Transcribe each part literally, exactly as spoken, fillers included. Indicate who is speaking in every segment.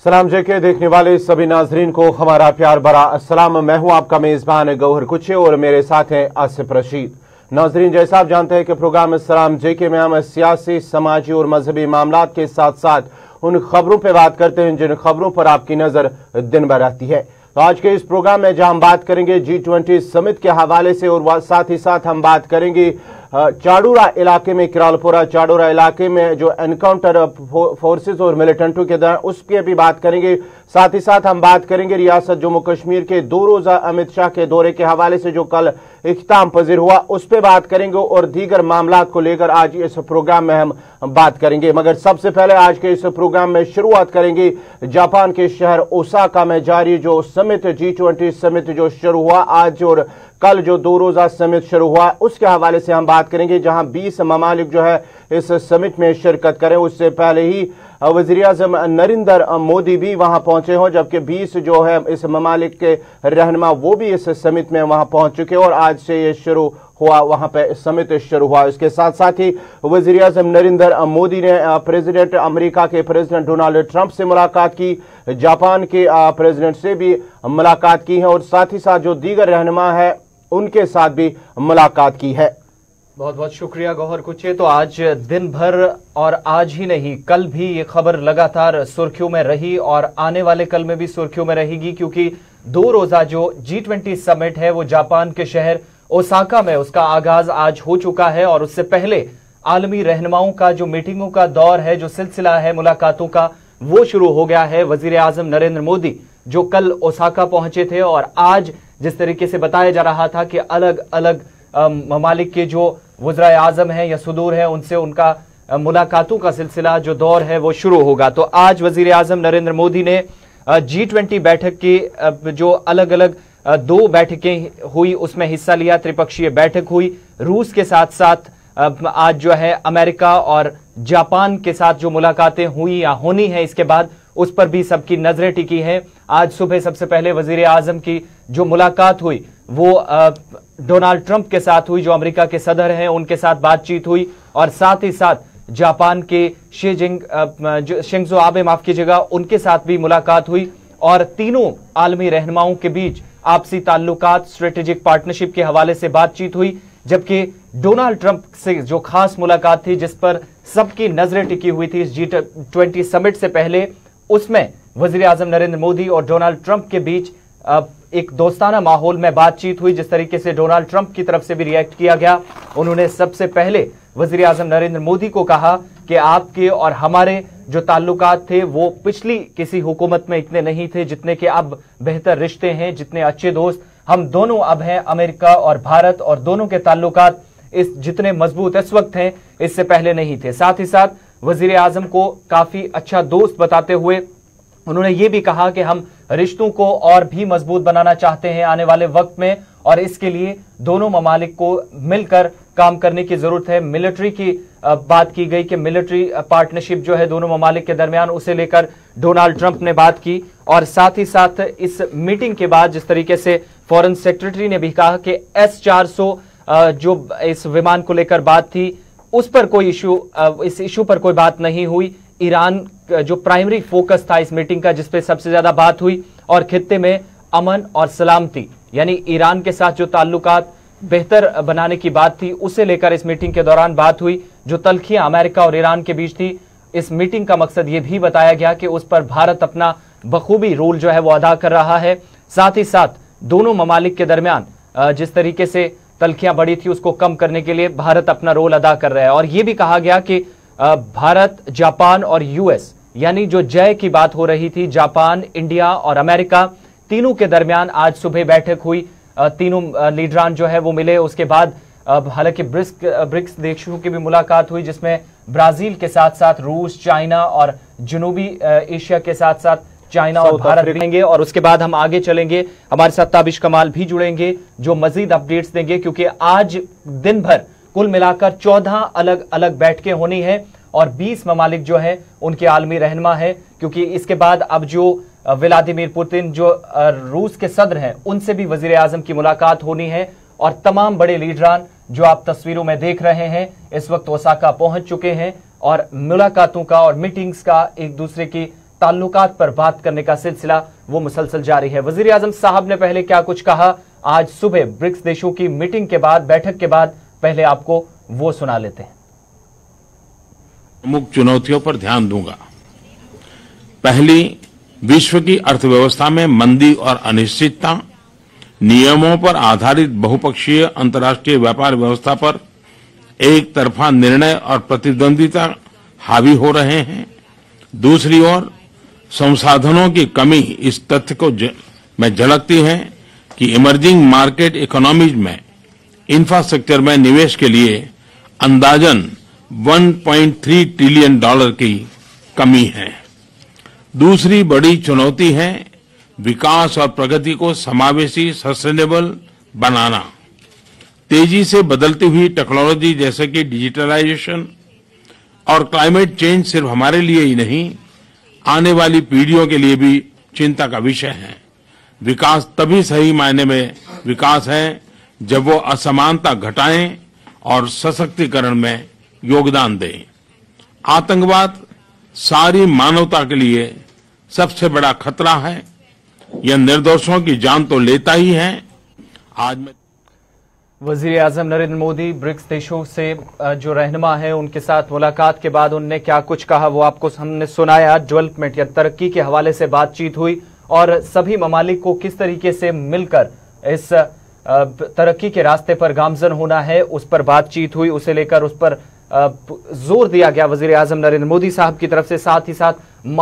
Speaker 1: सलाम जेके देखने वाले सभी नाजरीन को हमारा प्यार भरा अस्सलाम। मैं हूं आपका मेजबान गौहर कुचे और मेरे साथ हैं आसिफ रशीद। नाजरीन, जैसा आप जानते हैं कि प्रोग्राम सलाम जेके में हम सियासी, समाजी और मजहबी मामलात के साथ साथ उन खबरों पर बात करते हैं जिन खबरों पर आपकी नजर दिन भर रहती है। तो आज के इस प्रोग्राम में जहां हम बात करेंगे जी ट्वेंटी समिट के हवाले से और साथ ही साथ हम बात करेंगे चाडूरा इलाके में, किरालपुरा चाडूरा इलाके में जो एनकाउंटर फोर्सेस और मिलिटेंटों के दौरान उस पर भी बात करेंगे। साथ ही साथ हम बात करेंगे रियासत जम्मू कश्मीर के दो रोजा अमित शाह के दौरे के हवाले से जो कल इख्तिताम पजीर हुआ उस पर बात करेंगे और दीगर मामलात को लेकर आज इस प्रोग्राम में हम बात करेंगे। मगर सबसे पहले आज के इस प्रोग्राम में शुरुआत करेंगे जापान के शहर ओसाका में जारी जो समिट जी ट्वेंटी समिट जो शुरू हुआ आज और कल जो दो रोजा समिट शुरू हुआ उसके हवाले से हम बात करेंगे, जहां बीस ममालिक जो है इस समिट में शिरकत करें। उससे पहले ही वज़ीर आज़म नरेंद्र मोदी भी वहां पहुंचे हों, जबकि बीस जो है इस ममालिक के रहनुमा वो भी इस समिट में वहां पहुंच चुके और आज से ये शुरू हुआ, वहां पे समिट शुरू हुआ। इसके साथ साथ ही वज़ीर आज़म नरेंद्र मोदी ने प्रेसिडेंट अमेरिका के प्रेसिडेंट डोनाल्ड ट्रंप से मुलाकात की, जापान के प्रेसिडेंट से भी मुलाकात की है और साथ ही साथ जो दीगर रहनुमा है उनके साथ भी मुलाकात की है।
Speaker 2: बहुत बहुत शुक्रिया गौहर कुचे। तो आज दिन भर और आज ही नहीं कल भी ये खबर लगातार सुर्खियों में रही और आने वाले कल में भी सुर्खियों में रहेगी, क्योंकि दो रोजा जो जी ट्वेंटी समिट है वो जापान के शहर ओसाका में उसका आगाज आज हो चुका है और उससे पहले आलमी रहनुमाओं का जो मीटिंगों का दौर है, जो सिलसिला है मुलाकातों का, वो शुरू हो गया है। वजीर आजम नरेंद्र मोदी जो कल ओसाका पहुंचे थे और आज जिस तरीके से बताया जा रहा था कि अलग अलग ममालिक के जो वज़राए आजम हैं या सुदूर हैं उनसे उनका मुलाकातों का सिलसिला जो दौर है वो शुरू होगा। तो आज वजीर आजम नरेंद्र मोदी ने जी ट्वेंटी बैठक की जो अलग अलग दो बैठकें हुई उसमें हिस्सा लिया। त्रिपक्षीय बैठक हुई रूस के साथ साथ आज जो है अमेरिका और जापान के साथ जो मुलाकातें हुई या होनी है इसके बाद उस पर भी सबकी नजरें टिकी हैं। आज सुबह सबसे पहले वजीर आजम की जो मुलाकात हुई वो डोनाल्ड ट्रंप के साथ हुई, जो अमेरिका के सदर हैं उनके साथ बातचीत हुई और साथ ही साथ जापान के शी जिंग शिंजो आबे माफ कीजिएगा उनके साथ भी मुलाकात हुई और तीनों आलमी रहनुमाओं के बीच आपसी ताल्लुकात, स्ट्रेटेजिक पार्टनरशिप के हवाले से बातचीत हुई। जबकि डोनाल्ड ट्रंप से जो खास मुलाकात थी जिस पर सबकी नजरें टिकी हुई थी इस जी ट्वेंटी समिट से पहले, उसमें वजीर आजम नरेंद्र मोदी और डोनाल्ड ट्रंप के बीच एक दोस्ताना माहौल में बातचीत हुई। जिस तरीके से डोनाल्ड ट्रंप की तरफ से भी रिएक्ट किया गया, उन्होंने सबसे पहले वजीर आजम नरेंद्र मोदी को कहा कि आपके और हमारे जो ताल्लुकात थे वो पिछली किसी हुकूमत में इतने नहीं थे जितने के अब बेहतर रिश्ते हैं, जितने अच्छे दोस्त हम दोनों अब हैं अमेरिका और भारत, और दोनों के ताल्लुकात इस जितने मजबूत इस वक्त हैं इससे पहले नहीं थे। साथ ही साथ वजीर आजम को काफी अच्छा दोस्त बताते हुए उन्होंने ये भी कहा कि हम रिश्तों को और भी मजबूत बनाना चाहते हैं आने वाले वक्त में और इसके लिए दोनों ममालिक को मिलकर काम करने की जरूरत है। मिलिट्री की बात की गई कि मिलिट्री पार्टनरशिप जो है दोनों ममालिक के दरमियान, उसे लेकर डोनाल्ड ट्रंप ने बात की और साथ ही साथ इस मीटिंग के बाद जिस तरीके से फॉरेन सेक्रेटरी ने भी कहा कि एस चार सौ जो इस विमान को लेकर बात थी उस पर कोई इशू इस इशू पर कोई बात नहीं हुई। ईरान जो प्राइमरी फोकस था इस मीटिंग का, जिसपे सबसे ज्यादा बात हुई और खित्ते में अमन और सलामती यानी ईरान के साथ जो ताल्लुकात बेहतर बनाने की बात थी उसे लेकर इस मीटिंग के दौरान बात हुई। जो तल्खियां अमेरिका और ईरान के बीच थी, इस मीटिंग का मकसद ये भी बताया गया कि उस पर भारत अपना बखूबी रोल जो है वो अदा कर रहा है। साथ ही साथ दोनों ममालिक के दरमियान जिस तरीके से तल्खियां बढ़ी थी उसको कम करने के लिए भारत अपना रोल अदा कर रहा है और यह भी कहा गया कि भारत, जापान और यूएस यानी जो जय की बात हो रही थी, जापान, इंडिया और अमेरिका तीनों के दरमियान आज सुबह बैठक हुई। तीनों लीडरान जो है वो मिले। उसके बाद हालांकि ब्रिक्स ब्रिक्स देशों की भी मुलाकात हुई जिसमें ब्राजील के साथ साथ रूस, चाइना और जनूबी एशिया के साथ साथ चाइना और भारत रहेंगे। और उसके बाद हम आगे चलेंगे, हमारे साथ ताबिश कमाल भी जुड़ेंगे जो मजीद अपडेट्स देंगे, क्योंकि आज दिन भर कुल मिलाकर चौदह अलग अलग बैठकें होनी है और बीस ममालिक जो है उनके आलमी रहनुमा है, क्योंकि इसके बाद अब जो व्लादिमीर पुतिन जो रूस के सदर हैं उनसे भी वजीर आजम की मुलाकात होनी है और तमाम बड़े लीडरान जो आप तस्वीरों में देख रहे हैं इस वक्त ओसाका पहुंच चुके हैं और मुलाकातों का और मीटिंग्स का एक दूसरे की ताल्लुकात पर बात करने का सिलसिला वो मुसलसल जारी है। वजीर आजम साहब ने पहले क्या कुछ कहा आज सुबह ब्रिक्स देशों की मीटिंग के बाद, बैठक के बाद, पहले आपको वो सुना लेते हैं।
Speaker 3: प्रमुख चुनौतियों पर ध्यान दूंगा। पहली, विश्व की अर्थव्यवस्था में मंदी और अनिश्चितता, नियमों पर आधारित बहुपक्षीय अंतर्राष्ट्रीय व्यापार व्यवस्था पर एक तरफा निर्णय और प्रतिद्वंदिता हावी हो रहे हैं। दूसरी ओर संसाधनों की कमी इस तथ्य को ज, में झलकती है कि इमर्जिंग मार्केट इकोनॉमीज में इंफ्रास्ट्रक्चर में निवेश के लिए अंदाजन एक पॉइंट तीन ट्रिलियन डॉलर की कमी है। दूसरी बड़ी चुनौती है विकास और प्रगति को समावेशी, सस्टेनेबल बनाना। तेजी से बदलती हुई टेक्नोलॉजी जैसे कि डिजिटलाइजेशन और क्लाइमेट चेंज सिर्फ हमारे लिए ही नहीं, आने वाली पीढ़ियों के लिए भी चिंता का विषय है। विकास तभी सही मायने में विकास है जब वो असमानता घटाएं और सशक्तिकरण में योगदान दें। आतंकवाद सारी मानवता के लिए सबसे बड़ा खतरा है। यह निर्दोषों की जान तो लेता ही है। आज मैं
Speaker 2: वजीर आजम नरेंद्र मोदी ब्रिक्स देशों से जो रहनुमा है उनके साथ मुलाकात के बाद उनने क्या कुछ कहा वो आपको हमने सुनाया। डेवलपमेंट या तरक्की के हवाले से बातचीत हुई और सभी ममालिक को किस तरीके से मिलकर इस तरक्की के रास्ते पर गामजन होना है उस पर बातचीत हुई। उसे लेकर उस पर जोर दिया गया वजीर आजम नरेंद्र मोदी साहब की तरफ से। साथ ही साथ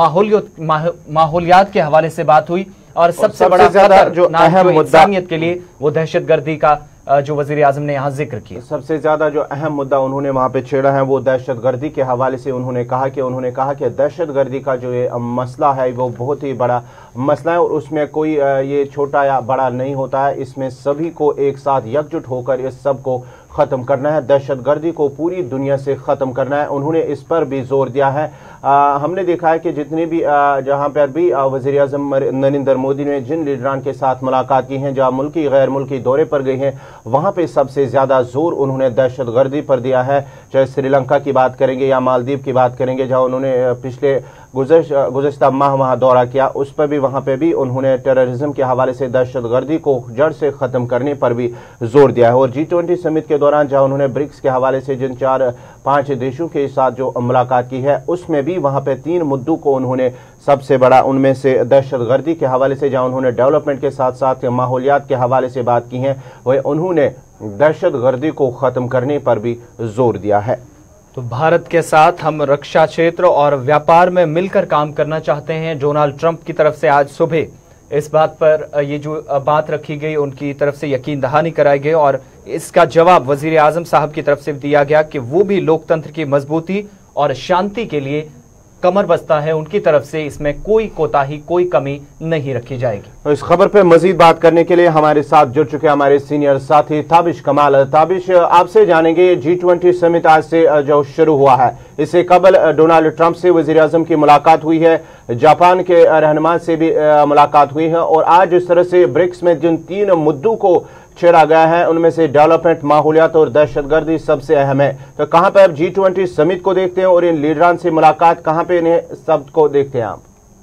Speaker 2: माहौलियात के हवाले से बात हुई और सबसे, सबसे बड़ा
Speaker 1: ज्यादा जो अहम मुद्दा
Speaker 2: इंसानियत के लिए वो दहशतगर्दी का जो वजीर आजम ने यहाँ जिक्र किया।
Speaker 1: सबसे ज्यादा जो अहम मुद्दा उन्होंने वहां पे छेड़ा है वो दहशतगर्दी के हवाले से उन्होंने कहा कि उन्होंने कहा कि दहशतगर्दी का जो ये मसला है वो बहुत ही बड़ा मसला है और उसमें कोई ये छोटा या बड़ा नहीं होता है। इसमें सभी को एक साथ एकजुट होकर इस सब को खत्म करना है, दहशतगर्दी को पूरी दुनिया से खत्म करना है। उन्होंने इस पर भी जोर दिया है। आ, हमने देखा है कि जितने भी जहां पर भी वज़ीर आज़म नरेंद्र मोदी ने जिन लीडरान के साथ मुलाकात की है, जहां मुल्की गैर मुल्की दौरे पर गए हैं, वहां पे सबसे ज्यादा जोर उन्होंने दहशतगर्दी पर दिया है। चाहे श्रीलंका की बात करेंगे या मालदीव की बात करेंगे, जहां उन्होंने पिछले गुज़श्ता माह वहां दौरा किया, उस पर भी वहां पे भी उन्होंने टेररिज्म के हवाले से दहशतगर्दी को जड़ से खत्म करने पर भी जोर दिया है। और जी ट्वेंटी समिट के दौरान जहां उन्होंने ब्रिक्स के हवाले से जिन चार पांच देशों के साथ जो मुलाकात की है उसमें भी वहां पे तीन मुद्दों को उन्होंने सबसे बड़ा उनमें से दहशतगर्दी के हवाले से, जहां उन्होंने डेवलपमेंट के साथ साथ माहौलियात के हवाले से बात की है, वह उन्होंने दहशतगर्दी को खत्म करने पर भी जोर दिया है।
Speaker 2: तो भारत के साथ हम रक्षा क्षेत्र और व्यापार में मिलकर काम करना चाहते हैं। डोनाल्ड ट्रंप की तरफ से आज सुबह इस बात पर ये जो बात रखी गई उनकी तरफ से यकीन दहानी कराई गई और इसका जवाब वजीर आजम साहब की तरफ से दिया गया कि वो भी लोकतंत्र की मजबूती और शांति के लिए कमर बस्ता है। उनकी तरफ से इसमें कोई कोताही, कोई कमी नहीं रखी जाएगी।
Speaker 1: तो इस खबर पर मजीद बात करने के लिए हमारे साथ जुड़ चुके हमारे सीनियर साथी ताबिश कमाल। ताबिश, आपसे जानेंगे जी ट्वेंटी समिट आज से जो शुरू हुआ है, इससे कबल डोनाल्ड ट्रंप से वजीर आजम की मुलाकात हुई है, जापान के रहनुमा से भी मुलाकात हुई है और आज इस तरह से ब्रिक्स में जिन तीन मुद्दों को छेड़ा गया है उनमें से डेवलपमेंट, माहौलियात और दहशतगर्दी सबसे अहम है। तो कहां पर आप जी ट्वेंटी समिट को देखते हैं और इन लीडरान से मुलाकात कहां पे इन्हें सब को देखते हैं आप?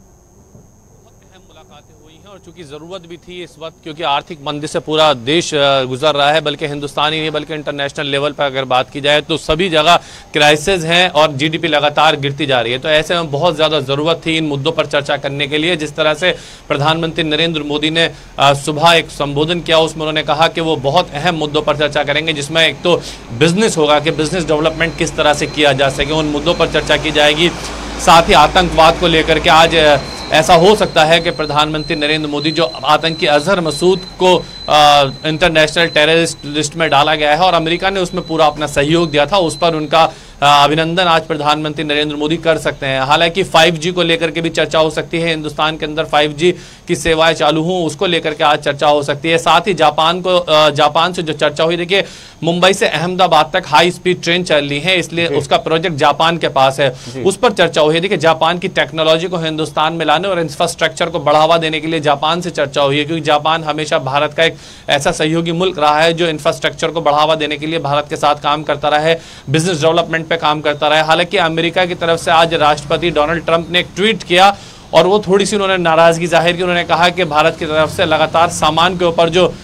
Speaker 4: और चूंकि ज़रूरत भी थी इस वक्त, क्योंकि आर्थिक मंदी से पूरा देश गुजर रहा है, बल्कि हिंदुस्तान ही नहीं बल्कि इंटरनेशनल लेवल पर अगर बात की जाए तो सभी जगह क्राइसिस हैं और जीडीपी लगातार गिरती जा रही है। तो ऐसे में बहुत ज़्यादा ज़रूरत थी इन मुद्दों पर चर्चा करने के लिए। जिस तरह से प्रधानमंत्री नरेंद्र मोदी ने सुबह एक संबोधन किया, उसमें उन्होंने कहा कि वो बहुत अहम मुद्दों पर चर्चा करेंगे, जिसमें एक तो बिजनेस होगा कि बिजनेस डेवलपमेंट किस तरह से किया जा सके, उन मुद्दों पर चर्चा की जाएगी। साथ ही आतंकवाद को लेकर के आज ऐसा हो सकता है कि प्रधानमंत्री नरेंद्र मोदी, जो आतंकी अजहर मसूद को इंटरनेशनल टेररिस्ट लिस्ट में डाला गया है और अमेरिका ने उसमें पूरा अपना सहयोग दिया था, उस पर उनका अभिनंदन आज प्रधानमंत्री नरेंद्र मोदी कर सकते हैं। हालांकि फाइव जी को लेकर के भी चर्चा हो सकती है, हिंदुस्तान के अंदर फाइव जी की सेवाएं चालू हों उसको लेकर के आज चर्चा हो सकती है। साथ ही जापान को जापान से जो चर्चा हुई, देखिए मुंबई से अहमदाबाद तक हाई स्पीड ट्रेन चल रही है, इसलिए उसका प्रोजेक्ट जापान के पास है, उस पर चर्चा हुई है। देखिए जापान की टेक्नोलॉजी को हिंदुस्तान में लाने और इंफ्रास्ट्रक्चर को बढ़ावा देने के लिए जापान से चर्चा हुई है, क्योंकि जापान हमेशा भारत का एक ऐसा सहयोगी मुल्क रहा है जो इंफ्रास्ट्रक्चर को बढ़ावा देने के लिए भारत के साथ काम करता रहा है, बिजनेस डेवलपमेंट पे काम करता रहा है। हालांकि अमेरिका की तरफ से आज राष्ट्रपति डोनाल्ड ट्रंप ने एक ट्वीट किया और वो थोड़ी सी उन्होंने नाराजगी जाहिर की। उन्होंने कहा कि भारत की तरफ से लगातार सामान के ऊपर जो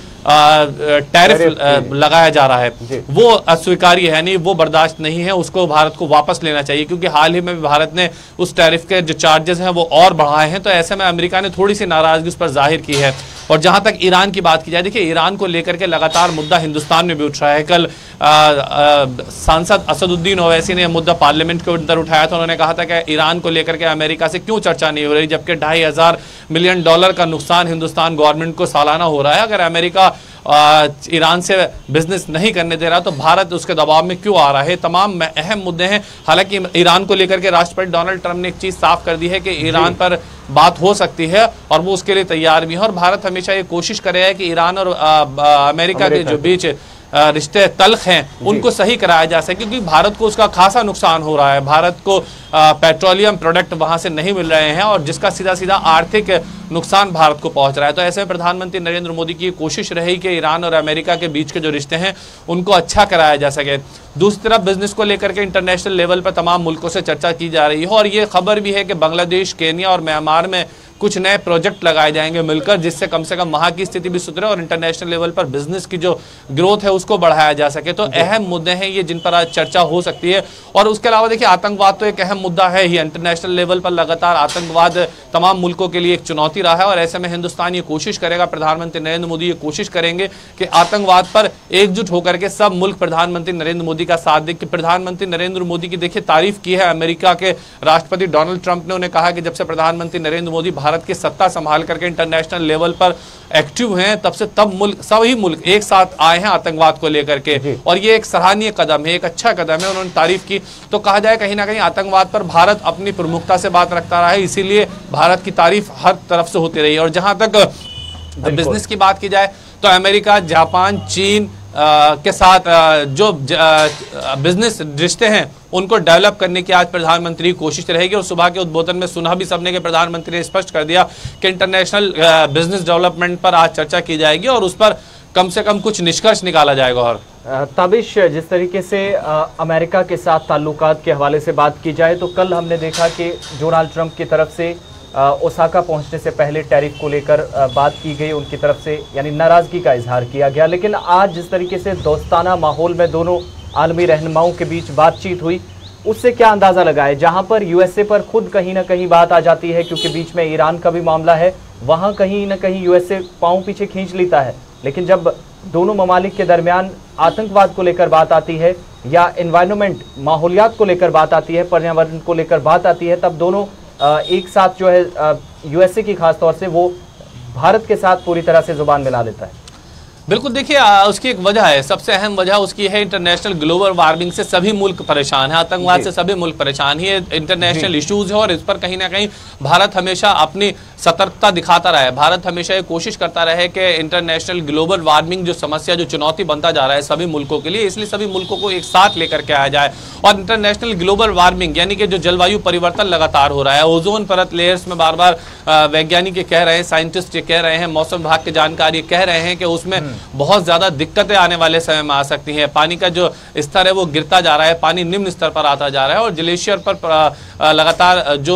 Speaker 4: टैरिफ लगाया जा रहा है वो अस्वीकार्य है, नहीं वो बर्दाश्त नहीं है, उसको भारत को वापस लेना चाहिए, क्योंकि हाल ही में भी भारत ने उस टैरिफ के जो चार्जेस हैं वो और बढ़ाए हैं। तो ऐसे में अमेरिका ने थोड़ी सी नाराजगी उस पर जाहिर की है। और जहां तक ईरान की बात की जाए, देखिए ईरान को लेकर के लगातार मुद्दा हिंदुस्तान में भी उठ रहा है। कल सांसद असदुद्दीन ओवैसी ने मुद्दा पार्लियामेंट के अंदर उठाया था। उन्होंने कहा था कि ईरान को लेकर के अमेरिका से क्यों चर्चा नहीं हो रही, जबकि ढाई हजार मिलियन डॉलर का नुकसान हिंदुस्तान गवर्नमेंट को सालाना हो रहा है। अगर अमेरिका ईरान से बिजनेस नहीं करने दे रहा तो भारत उसके दबाव में क्यों आ रहा है, तमाम अहम मुद्दे हैं। हालांकि ईरान को लेकर के राष्ट्रपति डोनाल्ड ट्रंप ने एक चीज साफ कर दी है कि ईरान पर बात हो सकती है और वो उसके लिए तैयार भी है। और भारत हमेशा ये कोशिश कर रहा है कि ईरान और आ, आ, अमेरिका के जो बीच रिश्ते तल्ख हैं उनको सही कराया जा सके, क्योंकि भारत को उसका खासा नुकसान हो रहा है। भारत को पेट्रोलियम प्रोडक्ट वहां से नहीं मिल रहे हैं और जिसका सीधा सीधा आर्थिक नुकसान भारत को पहुंच रहा है। तो ऐसे में प्रधानमंत्री नरेंद्र मोदी की कोशिश रही कि ईरान और अमेरिका के बीच के जो रिश्ते हैं उनको अच्छा कराया जा सके। दूसरी तरफ बिजनेस को लेकर के इंटरनेशनल लेवल पर तमाम मुल्कों से चर्चा की जा रही है और ये खबर भी है कि बांग्लादेश, केन्या और म्यांमार में कुछ नए प्रोजेक्ट लगाए जाएंगे मिलकर, जिससे कम से कम वहां की स्थिति भी सुधरे और इंटरनेशनल लेवल पर बिजनेस की जो ग्रोथ है उसको बढ़ाया जा सके। तो अहम मुद्दे हैं ये जिन पर आज चर्चा हो सकती है। और उसके अलावा देखिए आतंकवाद तो एक अहम मुद्दा है ही। इंटरनेशनल लेवल पर लगातार आतंकवाद तमाम मुल्कों के लिए एक चुनौती रहा है और ऐसे में हिंदुस्तान ये कोशिश करेगा, प्रधानमंत्री नरेंद्र मोदी ये कोशिश करेंगे कि आतंकवाद पर एकजुट होकर के सब मुल्क प्रधानमंत्री नरेंद्र मोदी का साथ दे। कि प्रधानमंत्री नरेंद्र मोदी की देखिए तारीफ की है अमेरिका के राष्ट्रपति डोनाल्ड ट्रंप ने। उन्हें कहा कि जब से प्रधानमंत्री नरेंद्र मोदी भारत की सत्ता संभाल करके इंटरनेशनल लेवल पर एक्टिव हैं तब से तब मुल्क सभी मुल्क एक साथ आए हैं आतंकवाद को लेकर के और ये एक सराहनीय कदम है, एक अच्छा कदम है। उन्होंने तारीफ की। तो कहा जाए कहीं ना कहीं आतंकवाद पर भारत अपनी प्रमुखता से बात रखता रहा है, इसीलिए भारत की तारीफ हर तरफ से होती रही है। और जहां तक बिजनेस की बात की जाए तो अमेरिका, जापान, चीन आ, के साथ आ, जो बिजनेस रिश्ते हैं उनको डेवलप करने की आज प्रधानमंत्री की कोशिश रहेगी। और सुबह के उद्बोधन में सुना भी सबने कि प्रधानमंत्री ने स्पष्ट कर दिया कि इंटरनेशनल बिजनेस डेवलपमेंट पर आज चर्चा की जाएगी और उस पर कम से कम कुछ निष्कर्ष निकाला जाएगा। और
Speaker 2: ताबिश, जिस तरीके से आ, अमेरिका के साथ ताल्लुकात के हवाले से बात की जाए तो कल हमने देखा कि डोनाल्ड ट्रंप की तरफ से ओसाका पहुंचने से पहले टैरिफ को लेकर बात की गई, उनकी तरफ से यानी नाराजगी का इजहार किया गया। लेकिन आज जिस तरीके से दोस्ताना माहौल में दोनों आलमी रहनुमाओं के बीच बातचीत हुई, उससे क्या अंदाज़ा लगाए, जहां पर यूएसए पर खुद कहीं ना कहीं बात आ जाती है क्योंकि बीच में ईरान का भी मामला है, वहां कहीं ना कहीं यूएसए पांव पीछे खींच लेता है। लेकिन जब दोनों ममालिक के दरमियान आतंकवाद को लेकर बात आती है या एनवायरनमेंट, माहौलियात को लेकर बात आती है, पर्यावरण को लेकर बात आती है, तब दोनों एक साथ जो है यूएसए की खास तौर से वो भारत के साथ पूरी तरह से जुबान मिला लेता है।
Speaker 4: बिल्कुल, देखिए उसकी एक वजह है, सबसे अहम वजह उसकी है इंटरनेशनल ग्लोबल वार्मिंग से सभी मुल्क परेशान है, आतंकवाद से सभी मुल्क परेशान है, इंटरनेशनल इश्यूज है और इस पर कहीं ना कहीं भारत हमेशा अपनी सतर्कता दिखाता रहा है। भारत हमेशा ये कोशिश करता रहा है कि इंटरनेशनल ग्लोबल वार्मिंग जो समस्या, जो चुनौती बनता जा रहा है सभी मुल्कों के लिए, इसलिए सभी मुल्कों को एक साथ लेकर के आया जाए। और इंटरनेशनल ग्लोबल वार्मिंग यानी कि जो जलवायु परिवर्तन लगातार हो रहा है, ओजोन परत लेयर्स में बार बार वैज्ञानिक ये कह रहे हैं, साइंटिस्ट ये कह रहे हैं, मौसम विभाग के जानकार ये कह रहे हैं कि उसमें बहुत ज्यादा दिक्कतें आने वाले समय में आ सकती हैं। पानी का जो स्तर है वो गिरता जा रहा है, पानी निम्न स्तर पर आता जा रहा है और ग्लेशियर पर लगातार जो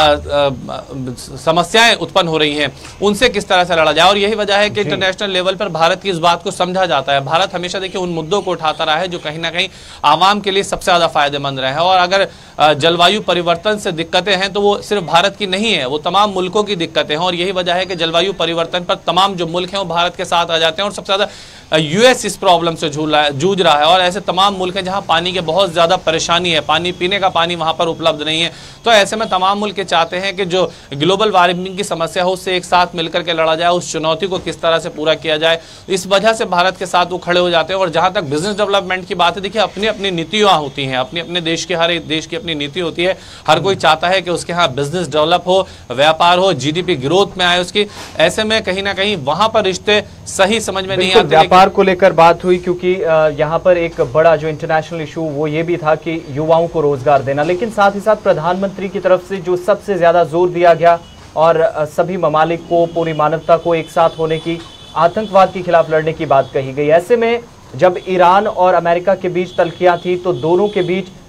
Speaker 4: समस्याएं उत्पन्न हो रही हैं उनसे किस तरह से लड़ा जाए। और यही वजह है कि इंटरनेशनल लेवल पर भारत की इस बात को समझा जाता है। भारत हमेशा देखिए उन मुद्दों को उठाता रहा है जो कहीं ना कहीं आवाम के लिए सबसे ज्यादा फायदेमंद रहे हैं। और अगर जलवायु परिवर्तन से दिक्कतें हैं तो वो सिर्फ भारत की नहीं है, वो तमाम मुल्कों की दिक्कतें हैं। और यही वजह है कि जलवायु परिवर्तन पर तमाम जो मुल्क हैं वो भारत के साथ आ जाते हैं और सबसे ज्यादा यूएस इस प्रॉब्लम से जूझ रहा है। और ऐसे तमाम मुल्क हैं जहां पानी की बहुत ज्यादा परेशानी है, पानी पीने का पानी वहां पर उपलब्ध नहीं है। तो ऐसे में तमाम मुल्क चाहते हैं कि जो ग्लोबल वार्मिंग की समस्या हो उससे एक साथ मिलकर के लड़ा जाए, उस चुनौती को किस तरह से पूरा किया जाए। इस वजह से भारत के साथ वो खड़े हो जाते हैं। और जहां तक बिजनेस डेवलपमेंट की बात है, देखिए अपनी अपनी नीतियां होती हैं, अपने अपने देश के हर एक देश की अपनी नीति होती है। हर कोई चाहता है कि उसके यहाँ बिजनेस डेवलप हो, व्यापार हो, जीडीपी ग्रोथ में आए उसकी। ऐसे में कहीं ना कहीं वहां पर रिश्ते सही समझ में नहीं आते।
Speaker 2: व्यापार को लेकर बात हुई क्योंकि यहाँ पर एक बड़ा जो इंटरनेशनल इशू वो ये भी था कि युवाओं को रोजगार देना, लेकिन साथ ही साथ प्रधानमंत्री की तरफ से जो सबसे ज्यादा जोर दिया गया और सभी ममालिक को, पूरी मानवता को एक साथ होने की, आतंकवाद के खिलाफ लड़ने की बात कही गई। ऐसे में जब ईरान और अमेरिका के बीच तल्खियां थी तो दोनों के बीच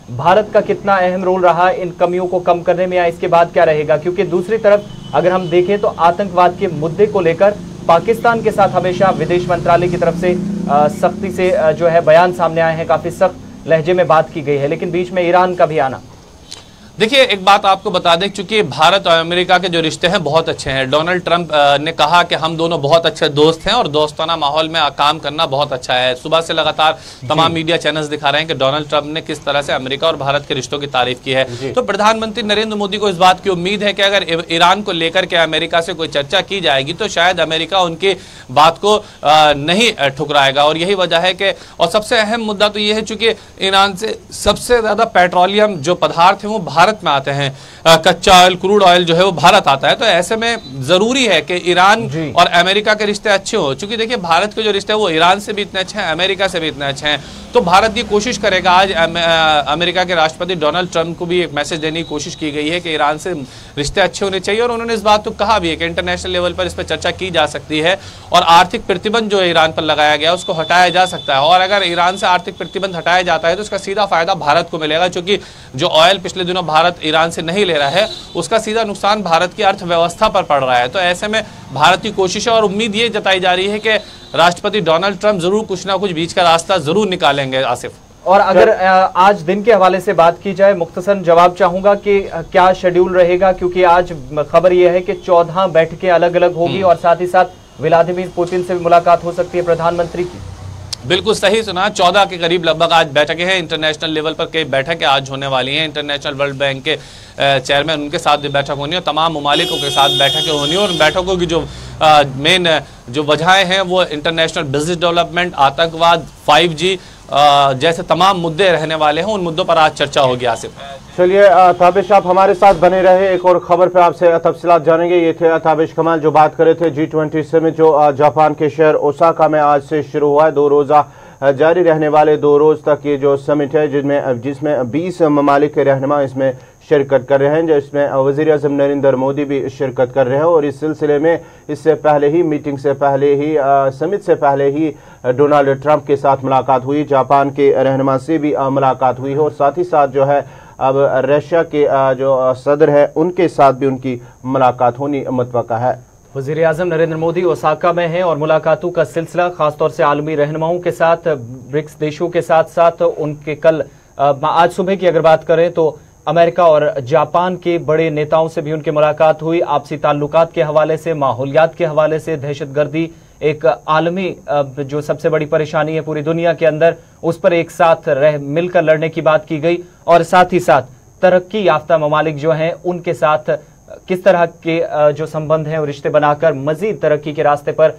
Speaker 2: भारत का कितना अहम रोल रहा इन कमियों को कम करने में, या इसके बाद क्या रहेगा? क्योंकि दूसरी तरफ अगर हम देखें तो आतंकवाद के मुद्दे को लेकर पाकिस्तान के साथ हमेशा विदेश मंत्रालय की तरफ से सख्ती से आ, जो है बयान सामने आए हैं, काफी सख्त लहजे में बात की गई है, लेकिन बीच में ईरान का भी आना।
Speaker 4: देखिए, एक बात आपको बता दें, क्योंकि भारत और अमेरिका के जो रिश्ते हैं बहुत अच्छे हैं। डोनाल्ड ट्रंप ने कहा कि हम दोनों बहुत अच्छे दोस्त हैं और दोस्ताना माहौल में काम करना बहुत अच्छा है। सुबह से लगातार तमाम मीडिया चैनल्स दिखा रहे हैं कि डोनाल्ड ट्रंप ने किस तरह से अमेरिका और भारत के रिश्तों की तारीफ की है। तो प्रधानमंत्री नरेंद्र मोदी को इस बात की उम्मीद है कि अगर ईरान को लेकर के अमेरिका से कोई चर्चा की जाएगी तो शायद अमेरिका उनकी बात को नहीं ठुकराएगा। और यही वजह है कि, और सबसे अहम मुद्दा तो यह है, चूंकि ईरान से सबसे ज्यादा पेट्रोलियम जो पदार्थ है वो भारत में आते हैं, कच्चा ऑयल, क्रूड ऑयल जो है वो भारत आता है। तो ऐसे में जरूरी है कि ईरान और अमेरिका के रिश्ते अच्छे हो। क्योंकि देखिए, भारत के जो रिश्ते हैं वो ईरान से भी इतने अच्छे हैं, अमेरिका से भी इतने अच्छे हैं। तो भारत ये कोशिश करेगा, आज अमेरिका के राष्ट्रपति डोनाल्ड ट्रंप को भी एक मैसेज देने की कोशिश की गई है कि ईरान से रिश्ते अच्छे होने चाहिए। और उन्होंने इस बात को कहा भी है कि इंटरनेशनल लेवल पर इस पर चर्चा की जा सकती है और आर्थिक प्रतिबंध जो ईरान पर लगाया गया उसको हटाया जा सकता है। और अगर ईरान से आर्थिक प्रतिबंध हटाया जाता है तो उसका सीधा फायदा भारत को मिलेगा, क्योंकि जो ऑयल पिछले दिनों भारत ईरान से नहीं ले रहा है उसका सीधा नुकसान भारत की अर्थव्यवस्था पर पड़ रहा है। तो ऐसे में भारत की कोशिश है और उम्मीद ये जताई जा रही है कि राष्ट्रपति डोनाल्ड ट्रंप जरूर कुछ ना कुछ बीच का रास्ता जरूर निकालेंगे। आसिफ,
Speaker 2: और अगर आज दिन के हवाले से बात की जाए, मुख्तसर जवाब चाहूंगा कि क्या शेड्यूल रहेगा, क्योंकि आज खबर यह है कि चौदह बैठकें अलग अलग होगी और साथ ही साथ व्लादिमीर पुतिन से भी मुलाकात हो सकती है प्रधानमंत्री की।
Speaker 4: बिल्कुल सही सुना, चौदह के करीब लगभग आज बैठकें हैं। इंटरनेशनल लेवल पर कई बैठकें आज होने वाली हैं। इंटरनेशनल वर्ल्ड बैंक के चेयरमैन, उनके साथ भी बैठक होनी है, तमाम ममालिकों के साथ बैठकें होनी है। और बैठकों की जो मेन जो वजहें हैं वो इंटरनेशनल बिजनेस डेवलपमेंट, आतंकवाद, फाइव जी जैसे तमाम मुद्दे रहने वाले हैं। उन मुद्दों पर आज चर्चा होगी। आसिफ,
Speaker 1: चलिए ताबिश, आप हमारे साथ बने रहे, एक और खबर पे आपसे तफसीलात जानेंगे। ये थे ताबिश कमाल जो बात कर रहे थे जी ट्वेंटी समिट जो जापान के शहर ओसाका में आज से शुरू हुआ है। दो रोज़ा जारी रहने वाले दो रोज़ तक ये जो समिट है जिसमें जिसमें बीस ममालिक के रहनुमा इसमें शिरकत कर रहे हैं, जिसमें वज़ीर आज़म नरेंद्र मोदी भी शिरकत कर रहे हैं। और इस सिलसिले में इससे पहले ही, मीटिंग से पहले ही, समिट से पहले ही डोनाल्ड ट्रंप के साथ मुलाकात हुई, जापान के रहनुमा से भी मुलाकात हुई है और साथ ही साथ जो है अब रशिया के जो सदर है उनके साथ भी उनकी मुलाकात होनी मुतवक्का है।
Speaker 2: वज़ीर आज़म नरेंद्र मोदी ओसाका में हैं और मुलाकातों का सिलसिला खासतौर से आलमी रहनुमाओं के साथ, ब्रिक्स देशों के साथ साथ उनके कल आज सुबह की अगर बात करें तो अमेरिका और जापान के बड़े नेताओं से भी उनकी मुलाकात हुई। आपसी ताल्लुकात के हवाले से, माहौलियात के हवाले से, दहशतगर्दी एक आलमी जो सबसे बड़ी परेशानी है पूरी दुनिया के अंदर, उस पर एक साथ रह मिलकर लड़ने की बात की गई। और साथ ही साथ तरक्की याफ्ता ममालिक जो हैं उनके साथ किस तरह के जो संबंध हैं और रिश्ते बनाकर मजीद तरक्की के रास्ते पर